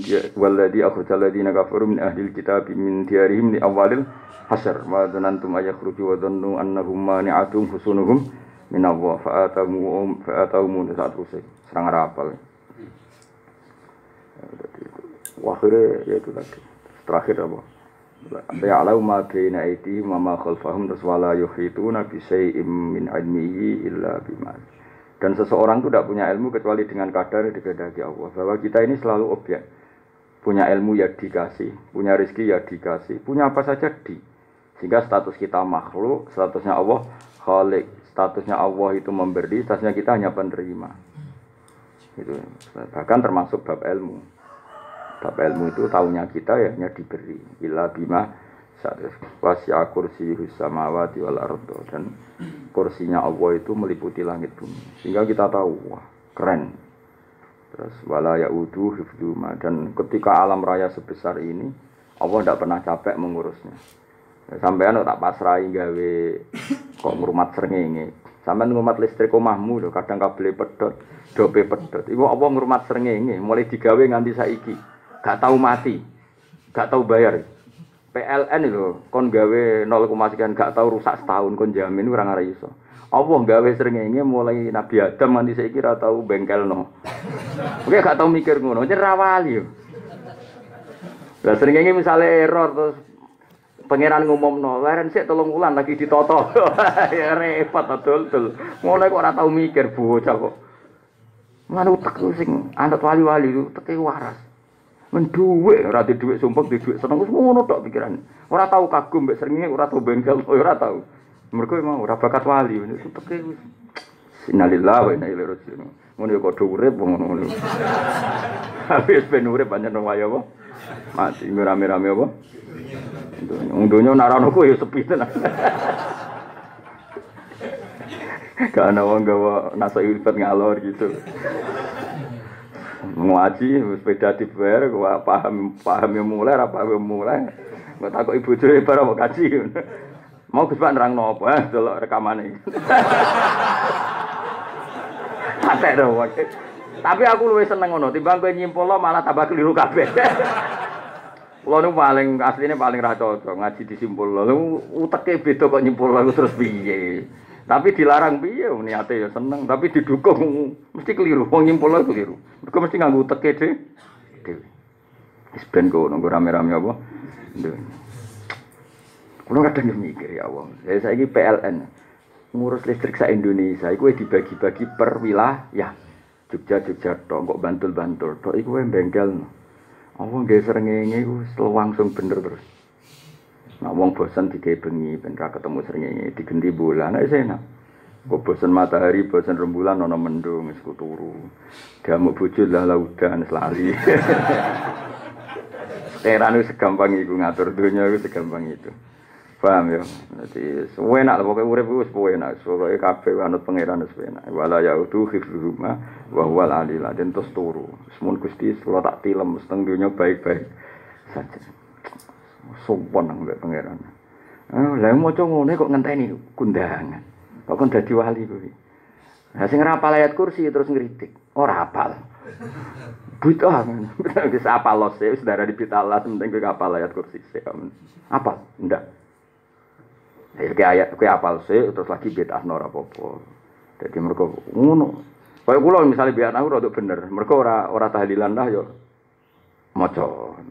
B: ahli kitabim min diyarihim li awalil hasyr wa dhanantum ayakhruju wa dhannu annahum mani'atum husunuhum min Allah fa'atahum tak terusnya serang rapal. Akhirnya ya itu tadi. Terakhir apa? Ya'lamu ma baina aydihim wa ma khalfahum wala yuhituna bi syai'in min 'ilmihi illa bima. Dan seseorang itu tidak punya ilmu kecuali dengan kadar yang dikehendaki Allah. Bahwa kita ini selalu objek. Punya ilmu ya dikasih, punya rezeki ya dikasih, punya apa saja di. Sehingga status kita makhluk, statusnya Allah khalik, statusnya Allah itu memberi, statusnya kita hanya penerima. Itu bahkan termasuk bab ilmu. Bab ilmu itu tahunya kita ya hanya diberi illa bima wasi'a kursiyus samawati wal ardo, dan kursinya Allah itu meliputi langit bumi sehingga kita tahu wah keren. Terus wala ya'udu hifdzuma, dan ketika alam raya sebesar ini Allah tidak pernah capek mengurusnya. Sampean tak pasrahi gawe kok ngrumat srengenge. Sampean ngrumat listrik omahmu lho kadang kabel pedhot, dope pedhot. Iku apa ngrumat srengenge mulai digawe nganti saiki. Gak tahu mati, gak tahu bayar. PLN lho, kon gawe 0, sekian gak tahu rusak setahun kon jamin ora ngare iso. Apa gawe srengenge mulai Nabi Adam nganti saiki ora tahu bengkelno. Oke gak tahu mikir ngono, ora wali yo. Lah srengenge misale error terus pangeran ngumumno, leren sik 3 wulan lagi ditoto. Ya repot dul-dul. Mulai kok ora tahu mikir bocah kok. Ngono utek sing anut wali-wali itu teke waras. Men dhuwit ora di dhuwit sumpek di dhuwit seneng wis ngono tok pikirane. Ora tau kagum mbek srengenge, ora tau bengkel, ora tau. Mergo emang ora bakat wali teke wis. Innalillahi wa inna ilaihi raji'un. Ngono ya padha urip ngono. Habis ben urip pancen nang wayo apa? Mati rame-rame apa? Undunya narano ku ya sepi tenan. Karena wong gawa nasa ilfat ngalor gitu. Ngaji sepeda dibayar gua paham yang mulai apa yang mulai. Gua takut ibu jure barang mau kaji. Mau Gus Pak nerangno apa? Delok rekamane. Atek dong. Tapi aku luwih seneng ngono timbang kowe nyimpulno malah tambah keliru kabeh. Kulo niku paling asline paling ra cocok ngaji disimpulno. Uteke beda kok nyimpulno terus piye. Tapi dilarang piye niate ya seneng, tapi didukung mesti keliru. Wong nyimpulno keliru. Mergo mesti nganggo uteke dhewe. Wis ben kono rame-rame apa? Kulo kadang mikir ya wong. Saiki PLN ngurus listrik sa Indonesia iku dibagi-bagi per wilayah. Jogja tok kok Bantul tok iku bengkel. Apa nggih srengenge iku langsung bener terus. Nah wong bosen digawe bengi ben ra ketemu srengenge digendi bulan wis enak. Kok bosen matahari, bosen rembulan ana mendung wis turu. Damuk bojo lah laudan lali. Teran wis segampang iku ngatur donya wis segampang itu. Paham ya? Dadi enak lho pokoke urip wis enak. Pokoke kabeh anut pangeran wis enak. Wala yaudu khifruhuma wa huwal alil adzim terus turu. Semun Gusti kula tak tilem seteng donya baik-baik saja. Sopan nang mbek pangeran. Lah maca ngene kok ngenteni kundangan. Kok kon dadi wali kuwi. Lah sing ora hafal ayat kursi terus ngritik. Ora hafal. Bid'ah. Wis hafal los wis darah di bitalah penting kowe hafal ayat kursi. Apa? Ndak. Iki ayat kowe hafal sih terus lagi bid'ah ora apa-apa. Dadi mergo ngono. Kaya kula misale biar aku rada bener. Mergo ora tahlilan dah yo maca.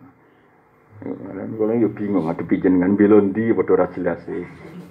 B: Kula yo bingung ngadepi jenengan belondi padha ora jelas sih.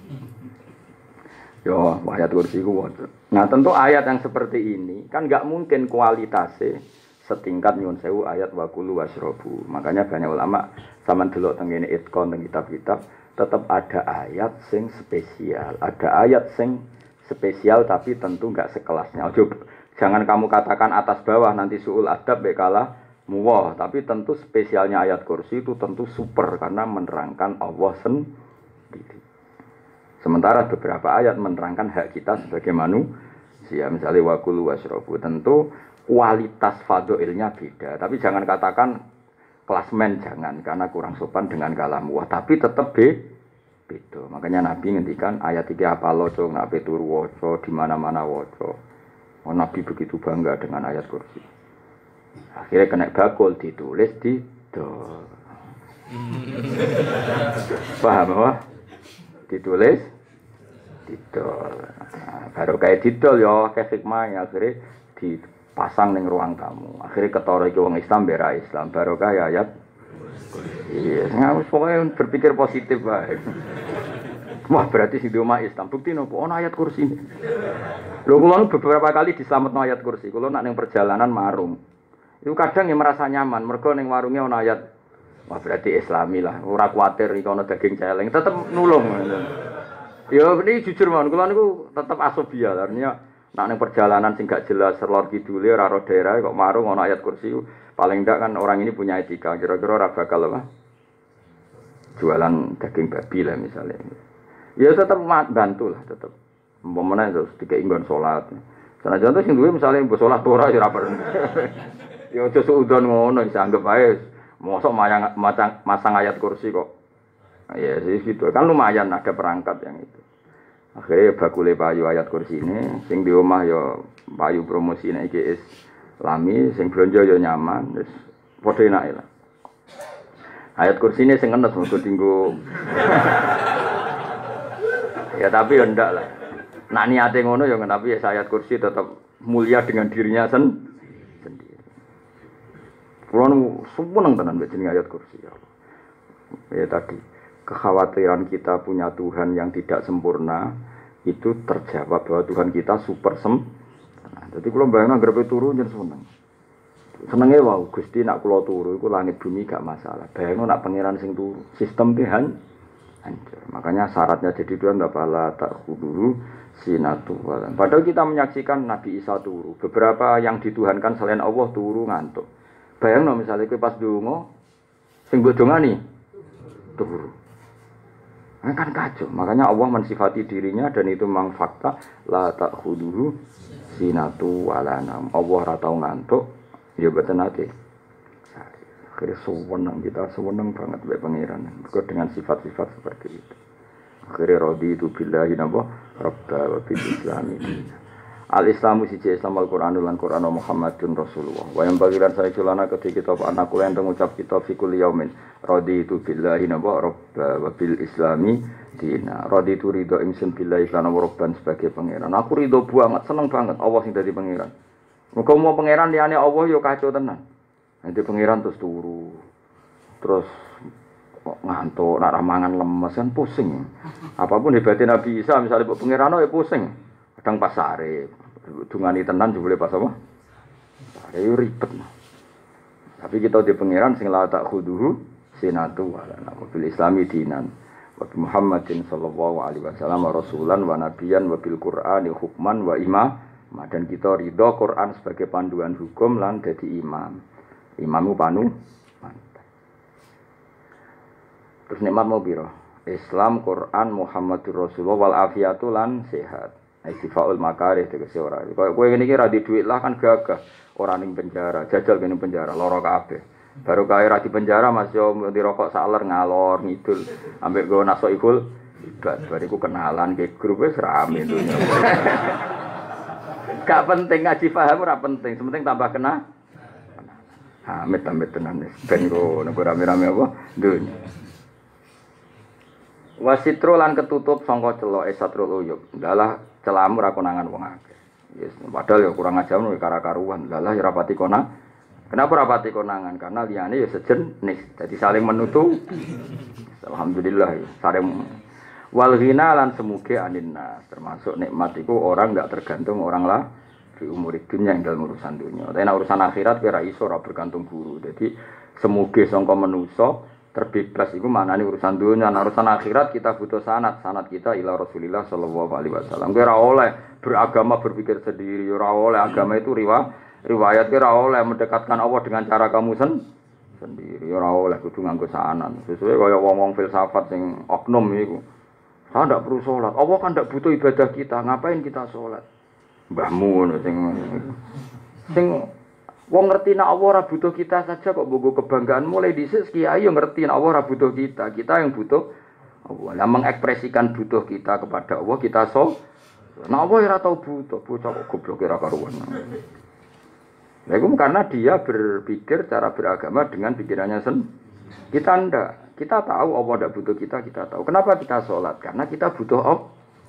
B: Yo ayat kursi ku waca. Nah, tentu ayat yang seperti ini kan enggak mungkin kualitasnya setingkat nyuwun sewu ayat wa kulu wasrobu. Makanya banyak ulama sampean delok teng ngene itqon teng kitab-kitab tetap ada ayat sing spesial. Ada ayat sing spesial tapi tentu enggak sekelasnya. Jangan kamu katakan atas bawah nanti suul adab bekala muwah, tapi tentu spesialnya ayat kursi itu tentu super karena menerangkan Allah sendiri. Sementara beberapa ayat menerangkan hak kita sebagai manusia, misalnya wakulu wasrobu, tentu kualitas fadhilnya beda. Tapi jangan katakan klasmen, jangan karena kurang sopan dengan kalam wah, tapi tetap beda. Makanya Nabi ngendikan ayat 3 apa loco, nabi turu woco, di mana-mana woco. Oh, Nabi begitu bangga dengan ayat kursi. Akhirnya kena bakul ditulis di dol. Paham apa? Ditulis didol. Nah, baru kayak didol ya kayak hikmahnya akhirnya dipasang ning ruang tamu. Akhirnya ketara iki wong Islam bera Islam baru kayak ayat. Iya, ngawus pokoknya berpikir positif bae. Wah, berarti sing di omah Islam bukti nopo ono ayat kursi. Lho kula beberapa kali diselametno ayat kursi. Kula nak ning perjalanan marung. Itu kadang ya merasa nyaman mergo ning warungnya ono ayat. Wah, berarti Islami lah. Ora kuwatir iki ono daging celeng, tetep nulung. Ya ini jujur mawon, kula niku tetep asobia. Artinya nak ning perjalanan sing gak jelas lor kidule ora ro daerah kok marung ana ayat kursi, paling ndak kan orang ini punya etika. Kira-kira ora bakal apa? Jualan daging babi lah misalnya. Ya tetep bantu lah tetep. Umpamane terus dikek nggon salat. Sanajan to sing duwe misale mbok salat ora ya ora perlu. Ya aja suudon ngono iso anggap ae mosok masang ayat kursi kok. Ya sih gitu. Kan lumayan ada perangkat yang itu. Akhirnya bakule payu ayat kursi ini, sing di omah ya payu promosi iki Islami, sing blonjo ya nyaman, wis padha enake lah. Ayat kursi ini sing enes mengko dinggo. Ya tapi ya ndak lah. Nak niate ngono ya tapi ya ayat kursi tetap mulia dengan dirinya sendiri. Kulo seneng tenan mbek jeneng ayat kursi ya. Ya tadi kekhawatiran kita punya Tuhan yang tidak sempurna itu terjawab bahwa Tuhan kita super sempurna. Jadi kalau bayangkan grepe turu jen seneng. Senenge wae Gusti nak kula turu iku langit bumi gak masalah. Bayangno nak pangeran sing turu, sistem ki hancur. Makanya syaratnya jadi Tuhan bala tak khuduru sinatu. Padahal kita menyaksikan Nabi Isa turu. Beberapa yang dituhankan selain Allah turu ngantuk. Bayangno misalnya kowe pas ndonga sing mbok dongani turu. Nah, kan kacau. Makanya Allah mensifati dirinya dan itu memang fakta la tak khuduru sinatu wala nam. Allah ora tau ngantuk, ya boten ate. Akhirnya sewenang kita sewenang banget mbek pangeran. Mergo dengan sifat-sifat seperti itu. Akhirnya raditu billahi napa rabba wa bil islami. Al-Islamu siji Islam Al-Qur'an lan Qur'an Muhammadun Rasulullah. Wa yang bagiran saya celana ketika kita anak kula enten ngucap kita fi kulli yaumin raditu billahi napa rabba wa bil islami dina. Raditu ridho ingsun billahi lan rabban sebagai pangeran. Aku ridho banget, seneng banget Allah sing dadi pangeran. Muga mau pangeran liyane Allah ya kacau tenan. Nanti pangeran terus turu. Terus ngantuk, nak ramangan lemes kan pusing. Apapun hebatnya Nabi Isa misalnya pangeran ya pusing. Kadang pas sare, dungani tenan juga boleh pas apa? Sare ribet. Tapi kita di pangeran sing la tak khuduhu sinatu wala bil islami dinan. Wa Muhammadin sallallahu alaihi wasallam rasulan wa nabiyan wa bil Qur'ani hukman wa imam. Dan kita ridho Quran sebagai panduan hukum lan dadi imam. Imamu panu. Terus nikmat mau piro? Islam, Quran, Muhammadur Rasulullah wal afiatu lan sehat. Istifaul makarih tegese ora. Kaya kowe ngene iki ra di dhuwit lah kan gagah. Ora ning penjara, jajal kene penjara lara kabeh. Baru kae ra di penjara Mas yo dirokok saler ngalor ngidul. Ambek go nasoikul ibad. Bariku kenalan ke grup wis rame dunya. Gak penting ngaji paham ora penting, sementing tambah kena. Amit-amit tenan wis ben go rame-rame apa dunya. Wasitro lan ketutup sangka celoke satrul uyub. Dalah celamu ra konangan wong akeh. Yes, padahal ya kurang ajar nek kara-karuan. Dalah ya rapati konang. Kenapa rapati konangan? Karena liyane ya sejenis. Jadi saling menutup. Alhamdulillah ya. Saling wal ghina lan semuge aninnas. Termasuk nikmat itu orang enggak tergantung orang lah di umur dunia yang dalam urusan dunia. Tapi urusan akhirat kira iso ora bergantung guru. Jadi semuge sangka manusa terbebas itu maknanya urusan dunia, urusan akhirat kita butuh sanad kita ila Rasulillah sallallahu alaihi wasallam. Kira oleh beragama berpikir sendiri, ora oleh agama itu riwayat kira oleh mendekatkan Allah dengan cara kamu sendiri, ora oleh kudu nganggo sanad. Sesuai kaya wong-wong filsafat sing oknum iku. Saya ndak perlu salat. Allah kan ndak butuh ibadah kita, ngapain kita salat? Mbahmu sing wong ngerti nek Allah ora butuh kita saja kok bogo kebanggaan mulai dhisik kiai yo ngerti nek Allah ora butuh kita yang butuh Allah. Lah mengekspresikan butuh kita kepada Allah kita nek Allah ora tau butuh, bocah kok goblok ora karuan. Nah, itu karena dia berpikir cara beragama dengan pikirannya kita ndak. Kita tahu Allah ndak butuh kita tahu. Kenapa kita sholat? Karena kita butuh Allah.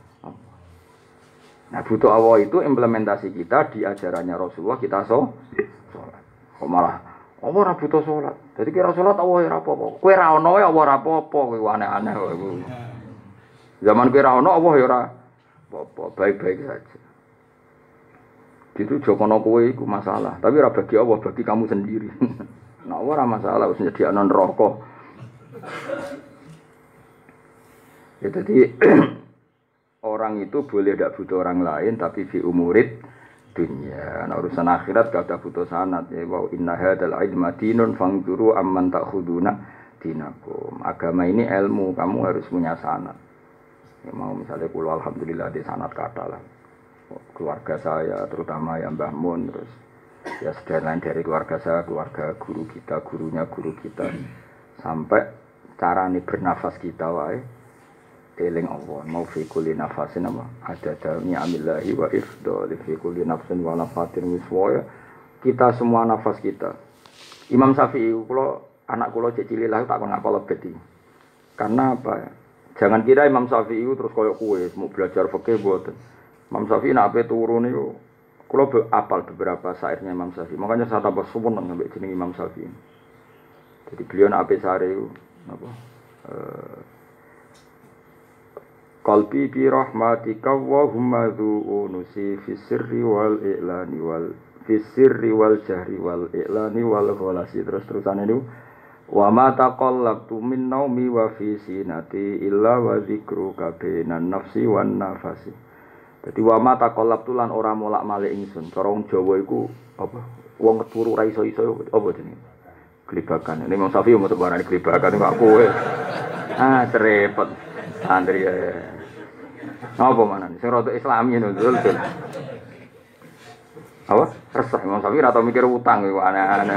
B: Nah, butuh Allah itu implementasi kita di ajarannya Rasulullah kita sholat. Kok malah Allah ora butuh salat. Jadi kira salat Allah ora apa-apa. Kowe ra ono ya Allah ora apa-apa, kowe aneh-aneh kowe. Zaman kowe ra ono Allah ya ora apa-apa, baik-baik saja. Itu jokono kowe iku masalah, tapi ora bagi Allah, bagi kamu sendiri. Nah, Allah ora masalah wis nyediakno neraka. Ya jadi orang itu boleh tidak butuh orang lain tapi fi umurid dunia. Nah, urusan akhirat gak ada butuh sanad ya. Wa inna hadzal ilma dinun fangzuru amman ta'khuduna dinakum. Agama ini ilmu, kamu harus punya sanad. Ya, mau misalnya kula alhamdulillah di sanad kata lah. Keluarga saya terutama ya Mbah Mun terus ya sedain dari keluarga saya, keluarga guru kita, gurunya guru kita sampai carane bernafas kita wae eling Allah mau fi kulli nafasin apa ada dalnya amillahi wa ifdal fi kulli nafsin wa nafatin wiswaya kita semua nafas kita. Imam Syafi'i kula anak kula cek cilik lah tak kon ngapal lebet iki. Karena apa? Jangan kira Imam Syafi'i terus koyo kowe mau belajar fikih mboten. Imam Syafi'i nek ape turu niku kula apal beberapa syairnya Imam Syafi'i. Makanya saya tambah suwun nang mbek jeneng Imam Syafi'i. Jadi beliau nek ape sare napa qalbi bi rahmatika wa humma dhu unusi fi sirri wal i'lani wal Fisirri wal jahri wal i'lani wal ghalasi. Terus-terusan itu wa ma taqallabtu min naumi wa fi sinati illa wa dzikruka bainan nafsi wan nafasi. Dadi wa ma taqallabtu lan ora molak-malik ingsun. Cara wong Jawa iku apa? Wong keturu ra iso-iso apa jenenge? Glibakan. Ini Imam Syafi'i mesti barani glibakan kok kowe. Ah, repot. Andri ya. Apa mana? Sing rada Islami ngono dul. Apa? Resah Imam Syafi'i ora tau mikir utang iku aneh-aneh.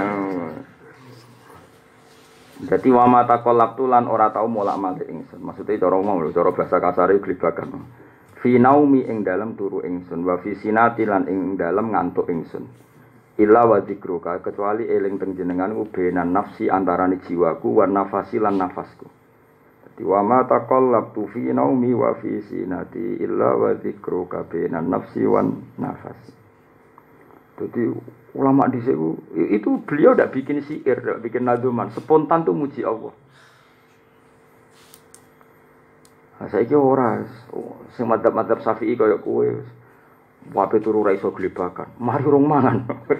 B: Dadi wa mata kolab tulan ora tau molak-malik ingsun. Maksude cara umum lho, cara bahasa kasare glibakan. Fi naumi ing dalem turu ingsun, wa fi sinati lan ing dalem ngantuk ingsun. Illa wa dzikruka kecuali eling teng jenenganku benan nafsi antarané jiwaku wa nafasi lan nafasku. Dadi wa mata kolab tu fi naumi wa fi sinati illa wa dzikruka benan nafsi wan nafasi. Jadi ulama di situ itu beliau tidak bikin syair, tidak bikin nazuman, spontan tuh muji Allah. Nah, saya kira orang, semadzap Syafi'i kayak kue, wape turu raiso gelibakan, mari rong mangan.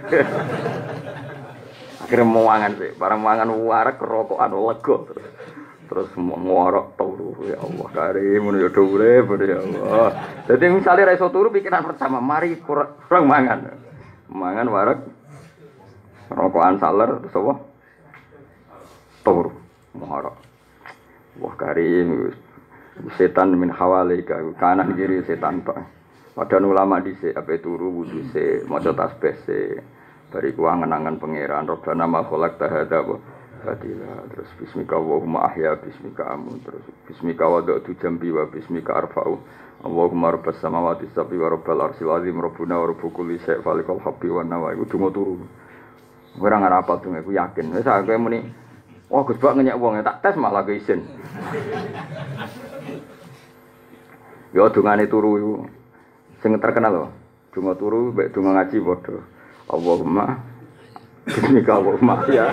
B: Akhirnya mau mangan sih, barang mangan warak kerokokan lego terus ngorok turu ya Allah karim ya dure ya Allah. Jadi misalnya raiso turu pikiran pertama, mari kurang mangan. Mangan warak rokokan saler terus apa? Tur muharram. Wah karim setan min hawalika kanan kiri setan Pak. Padahal ulama dhisik ape turu wudu sik maca tasbih sik bariku angen-angen pangeran Rabbana ma khalaqta hadza fadila terus bismika Allahumma ahya bismika amun terus bismika wada'tu jambi wa bismika arfa'u Allahumma rabbas samawati sab'i wa rabbal arsyil azim rabbuna wa rabbu kulli syai' falikal habbi wan nawa iku donga turu. Ora ngarapal donga iku yakin. Wis aku muni wah Gus Bak ngenyek wong tak tes malah ke isin. Yo dongane turu iku sing terkenal lho. Donga turu mek donga ngaji padha. Allahumma bismika Allahumma ya.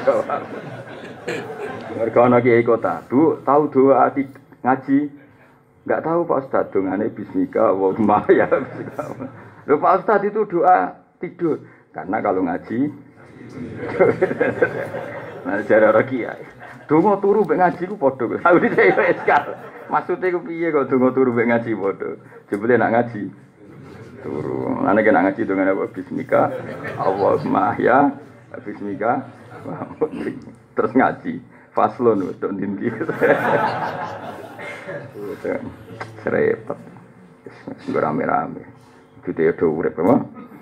B: Mergo ana kiai kota, Bu, tahu doa ngaji enggak tahu Pak Ustaz dongane bismika Allahumma ya bismika. Lho Pak Ustaz itu doa tidur karena kalau ngaji nah cara ora kiai. Donga turu mek ngaji ku padha. Aku dhewe wis kal. Maksude ku piye kok donga turu mek ngaji padha. Jebule nak ngaji turu. Ana nek ngaji dongane bismika Allahumma ya bismika terus ngaji. Faslon wis tok ndi. Serepet. Wis rame-rame. Dite do urip apa?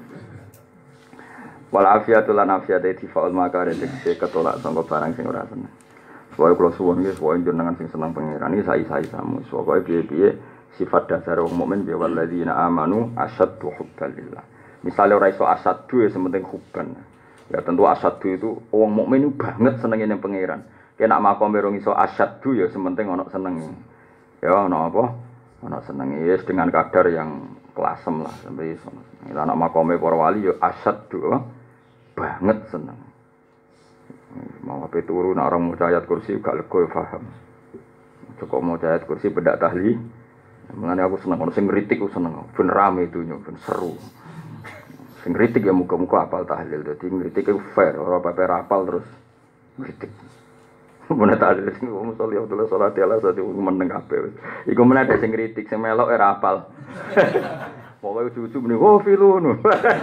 B: Wal afiatul lan afiate tifaul makare tekse ketolak sangka barang sing ora seneng. Soale kula suwun nggih soale jenengan sing seneng pangeran iki sai-sai samu. Soale piye-piye sifat dasar wong mukmin ya walladzina amanu asyaddu hubbalillah. Misale ora iso asyaddu ya sementing hubban. Ya tentu asyaddu itu wong mukmin banget senenge ning pangeran. Kena makome rong iso asyaddu ya sementing ana senenge. Ya ana apa? Ana senenge wis dengan kadar yang klasem lah sampai iso. Nek ana makome para wali ya asyaddu banget seneng. Mau ape turu nek orang maca ayat kursi gak lego paham. Cukup maca ayat kursi bedak tahli. Mulane aku seneng ono sing ngritik aku seneng. Ben rame dunya, ben seru. Sing ngritik ya muga-muga apal tahlil. Dadi ngritik iku fair, ora pape rapal terus ngritik. Mun tahlil sing wong sholli Abdullah salat ala sate meneng kabeh. Iku men ada sing ngritik sing melok ora apal. Pokoke ujug-ujug muni oh filun.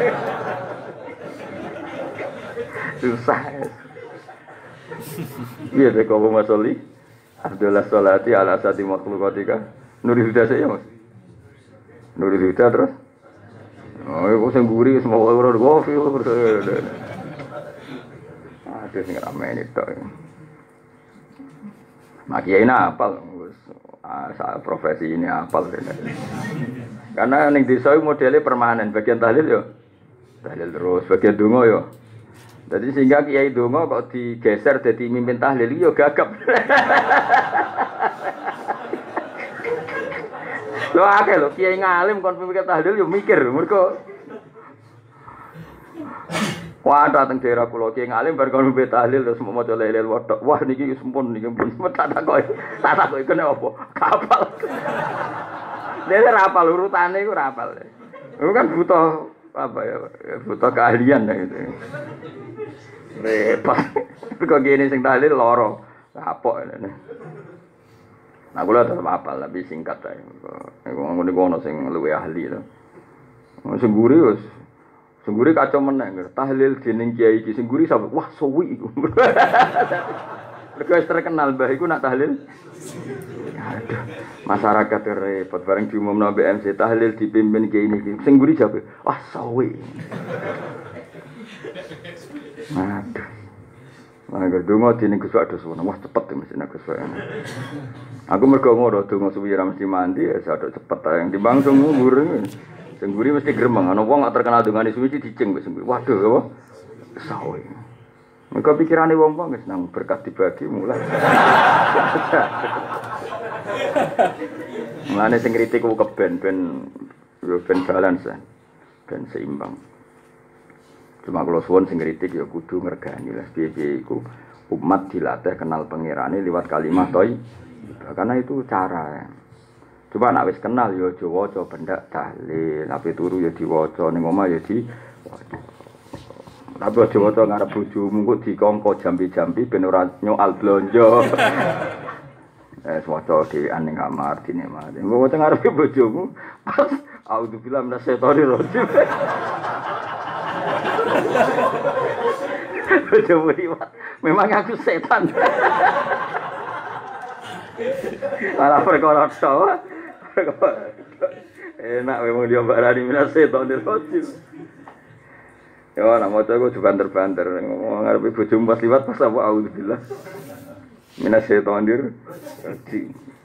B: Susah. Iya deh kalau masoli Abdullah sholati ala sati makhlukatika Nuri Huda saya mas Nuri Huda terus oh itu yang gurih semua orang gofi aduh sing ramen itu makiai apal saat profesi ini apal karena ning desa modelnya permanen bagian tahlil yo tahlil terus bagian donga yo. Jadi sehingga kiai donga kok digeser jadi mimpin tahlil yo gagap. Lho akeh lho kiai ngalim kon mimpin tahlil yo mikir mergo wah dateng daerah kula kiai ngalim bar kon mimpin tahlil terus maca lelel wedok. Wah niki sempun niki pun tak takoki kene apa? Kapal. Dene ra apal urutane iku ra apal. Iku kan butuh apa ya butuh keahlian ya gitu. Repot. Kok gini sing tahlil loro. Kapok ini. Nah kula tetep apal tapi singkat ae. Iku ngono sing luwih ahli to. Sing guri kacau meneh. Tahlil dening kiai iki sing guri sapa? Wah suwi iku. Mergo terkenal mbah iku nak tahlil. Aduh, masyarakat repot bareng diumumno BMC tahlil dipimpin kiai niki. Sing guri sapa? Wah suwi. Aduh. Lah gedungo dene Gus Wados wono. Wah cepet mesti nek Gus Wados. Aku mergo ngono donga suwi ra mesti mandi ya sadok cepet ae. Timbang sing nguri. Sing guri mesti gremeng. Ana wong gak terkenal dongane suwi dicing wis sing. Waduh apa? Sawe. Mergo pikirane wong-wong wis nang berkat dibagi mulai. Mulane sing kritik ku keben ben balance. Ben seimbang. Cuma kalau suwon sing kritik ya kudu ngergani lah piye-piye iku umat dilatih kenal pangerane liwat kalimat toy. Karena itu cara. Coba nek wis kenal ya aja waca bendak tahlil, tapi turu ya diwaca ning omah ya diwaca. Tapi aja waca ngarep bojomu kok dikongko jambi-jambi ben ora nyoal blonjo. Waca dhewean ning kamar dine mah. Engko waca ngarep bojomu pas auzubillahi minasyaitonir rajim. Memang aku setan. Malah perkara tok. Enak memang dia barani minas setan dirojim. Ya ana maca aku banter-banter ngomong arep bojomu pas liwat pas apa auzubillah. Minas setan dirojim.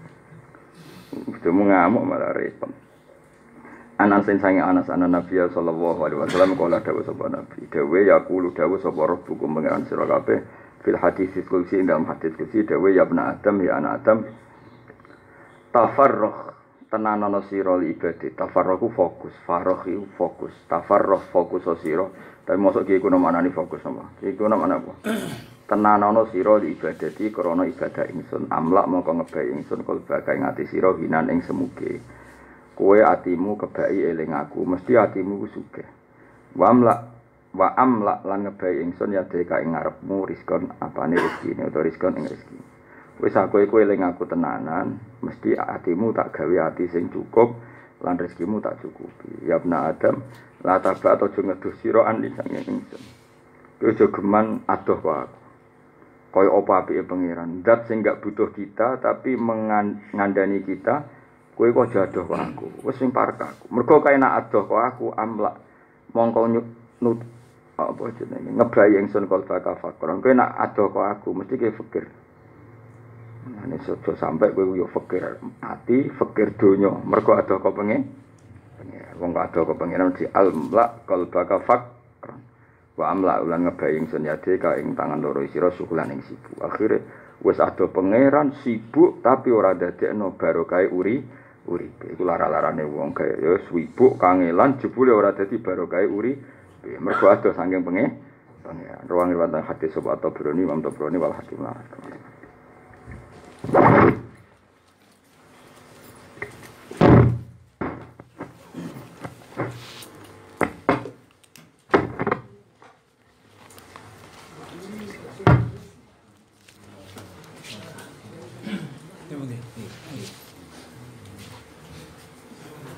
B: Bojomu ngamuk malah repot. Anas sing sange Anas ana Nabi sallallahu alaihi wasallam kala dawuh sapa Nabi dawuh yaqulu dawuh sapa rabbukum pengiran sira kabeh fil hadis qudsi dalam hadis qudsi dawuh ya ibnu adam ya anak adam tafarruh tenanono sira li ibadah tafarruhu fokus faraghi fokus tafarruh fokus sira tapi mosok iki kuno manani fokus apa iki kuno mana apa tenanono sira li ibadati krana ibadah ingsun amlak mongko ngebai ingsun kul bakai ngati sira hinan ing semuge kowe atimu kebaki eling aku mesti atimu ku sugih wa amla lan ngebai ingsun ya deka ing ngarepmu rizkon apane rezekine utawa rizkon ing rezeki wis aku kowe eling aku tenanan mesti atimu tak gawe ati sing cukup lan rezekimu tak cukupi ya ibna adam la taba aja ngedus sira andi sange ingsun kowe aja geman adoh kok aku kaya apa apike pangeran zat sing gak butuh kita tapi mengandani kita kowe kok jadoh kok aku wis sing parek aku mergo kae nak adoh kok aku amlak mongko nut apa jenenge ngebai ingsun kol baka fakron kowe nak adoh kok aku mesti kowe fikir nek sojo sampe kowe yo fikir ati fikir donya mergo adoh kok pengen wong kok adoh kok pengen di amlak kol baka fakron wa amlak ulan ngebai ingsun yade ka ing tangan loro sira sukulan ing sibuk akhire wis adoh pangeran sibuk tapi ora dadekno barokah uripe iku lara-larane wong kaya ya sibuk kangelan jebule ora dadi barokah uripe mergo adoh saking pengen ruang riwayat hadis sapa Tabrani Imam Tabrani wal Hakim lah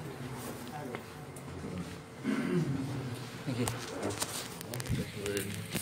C: Thank you.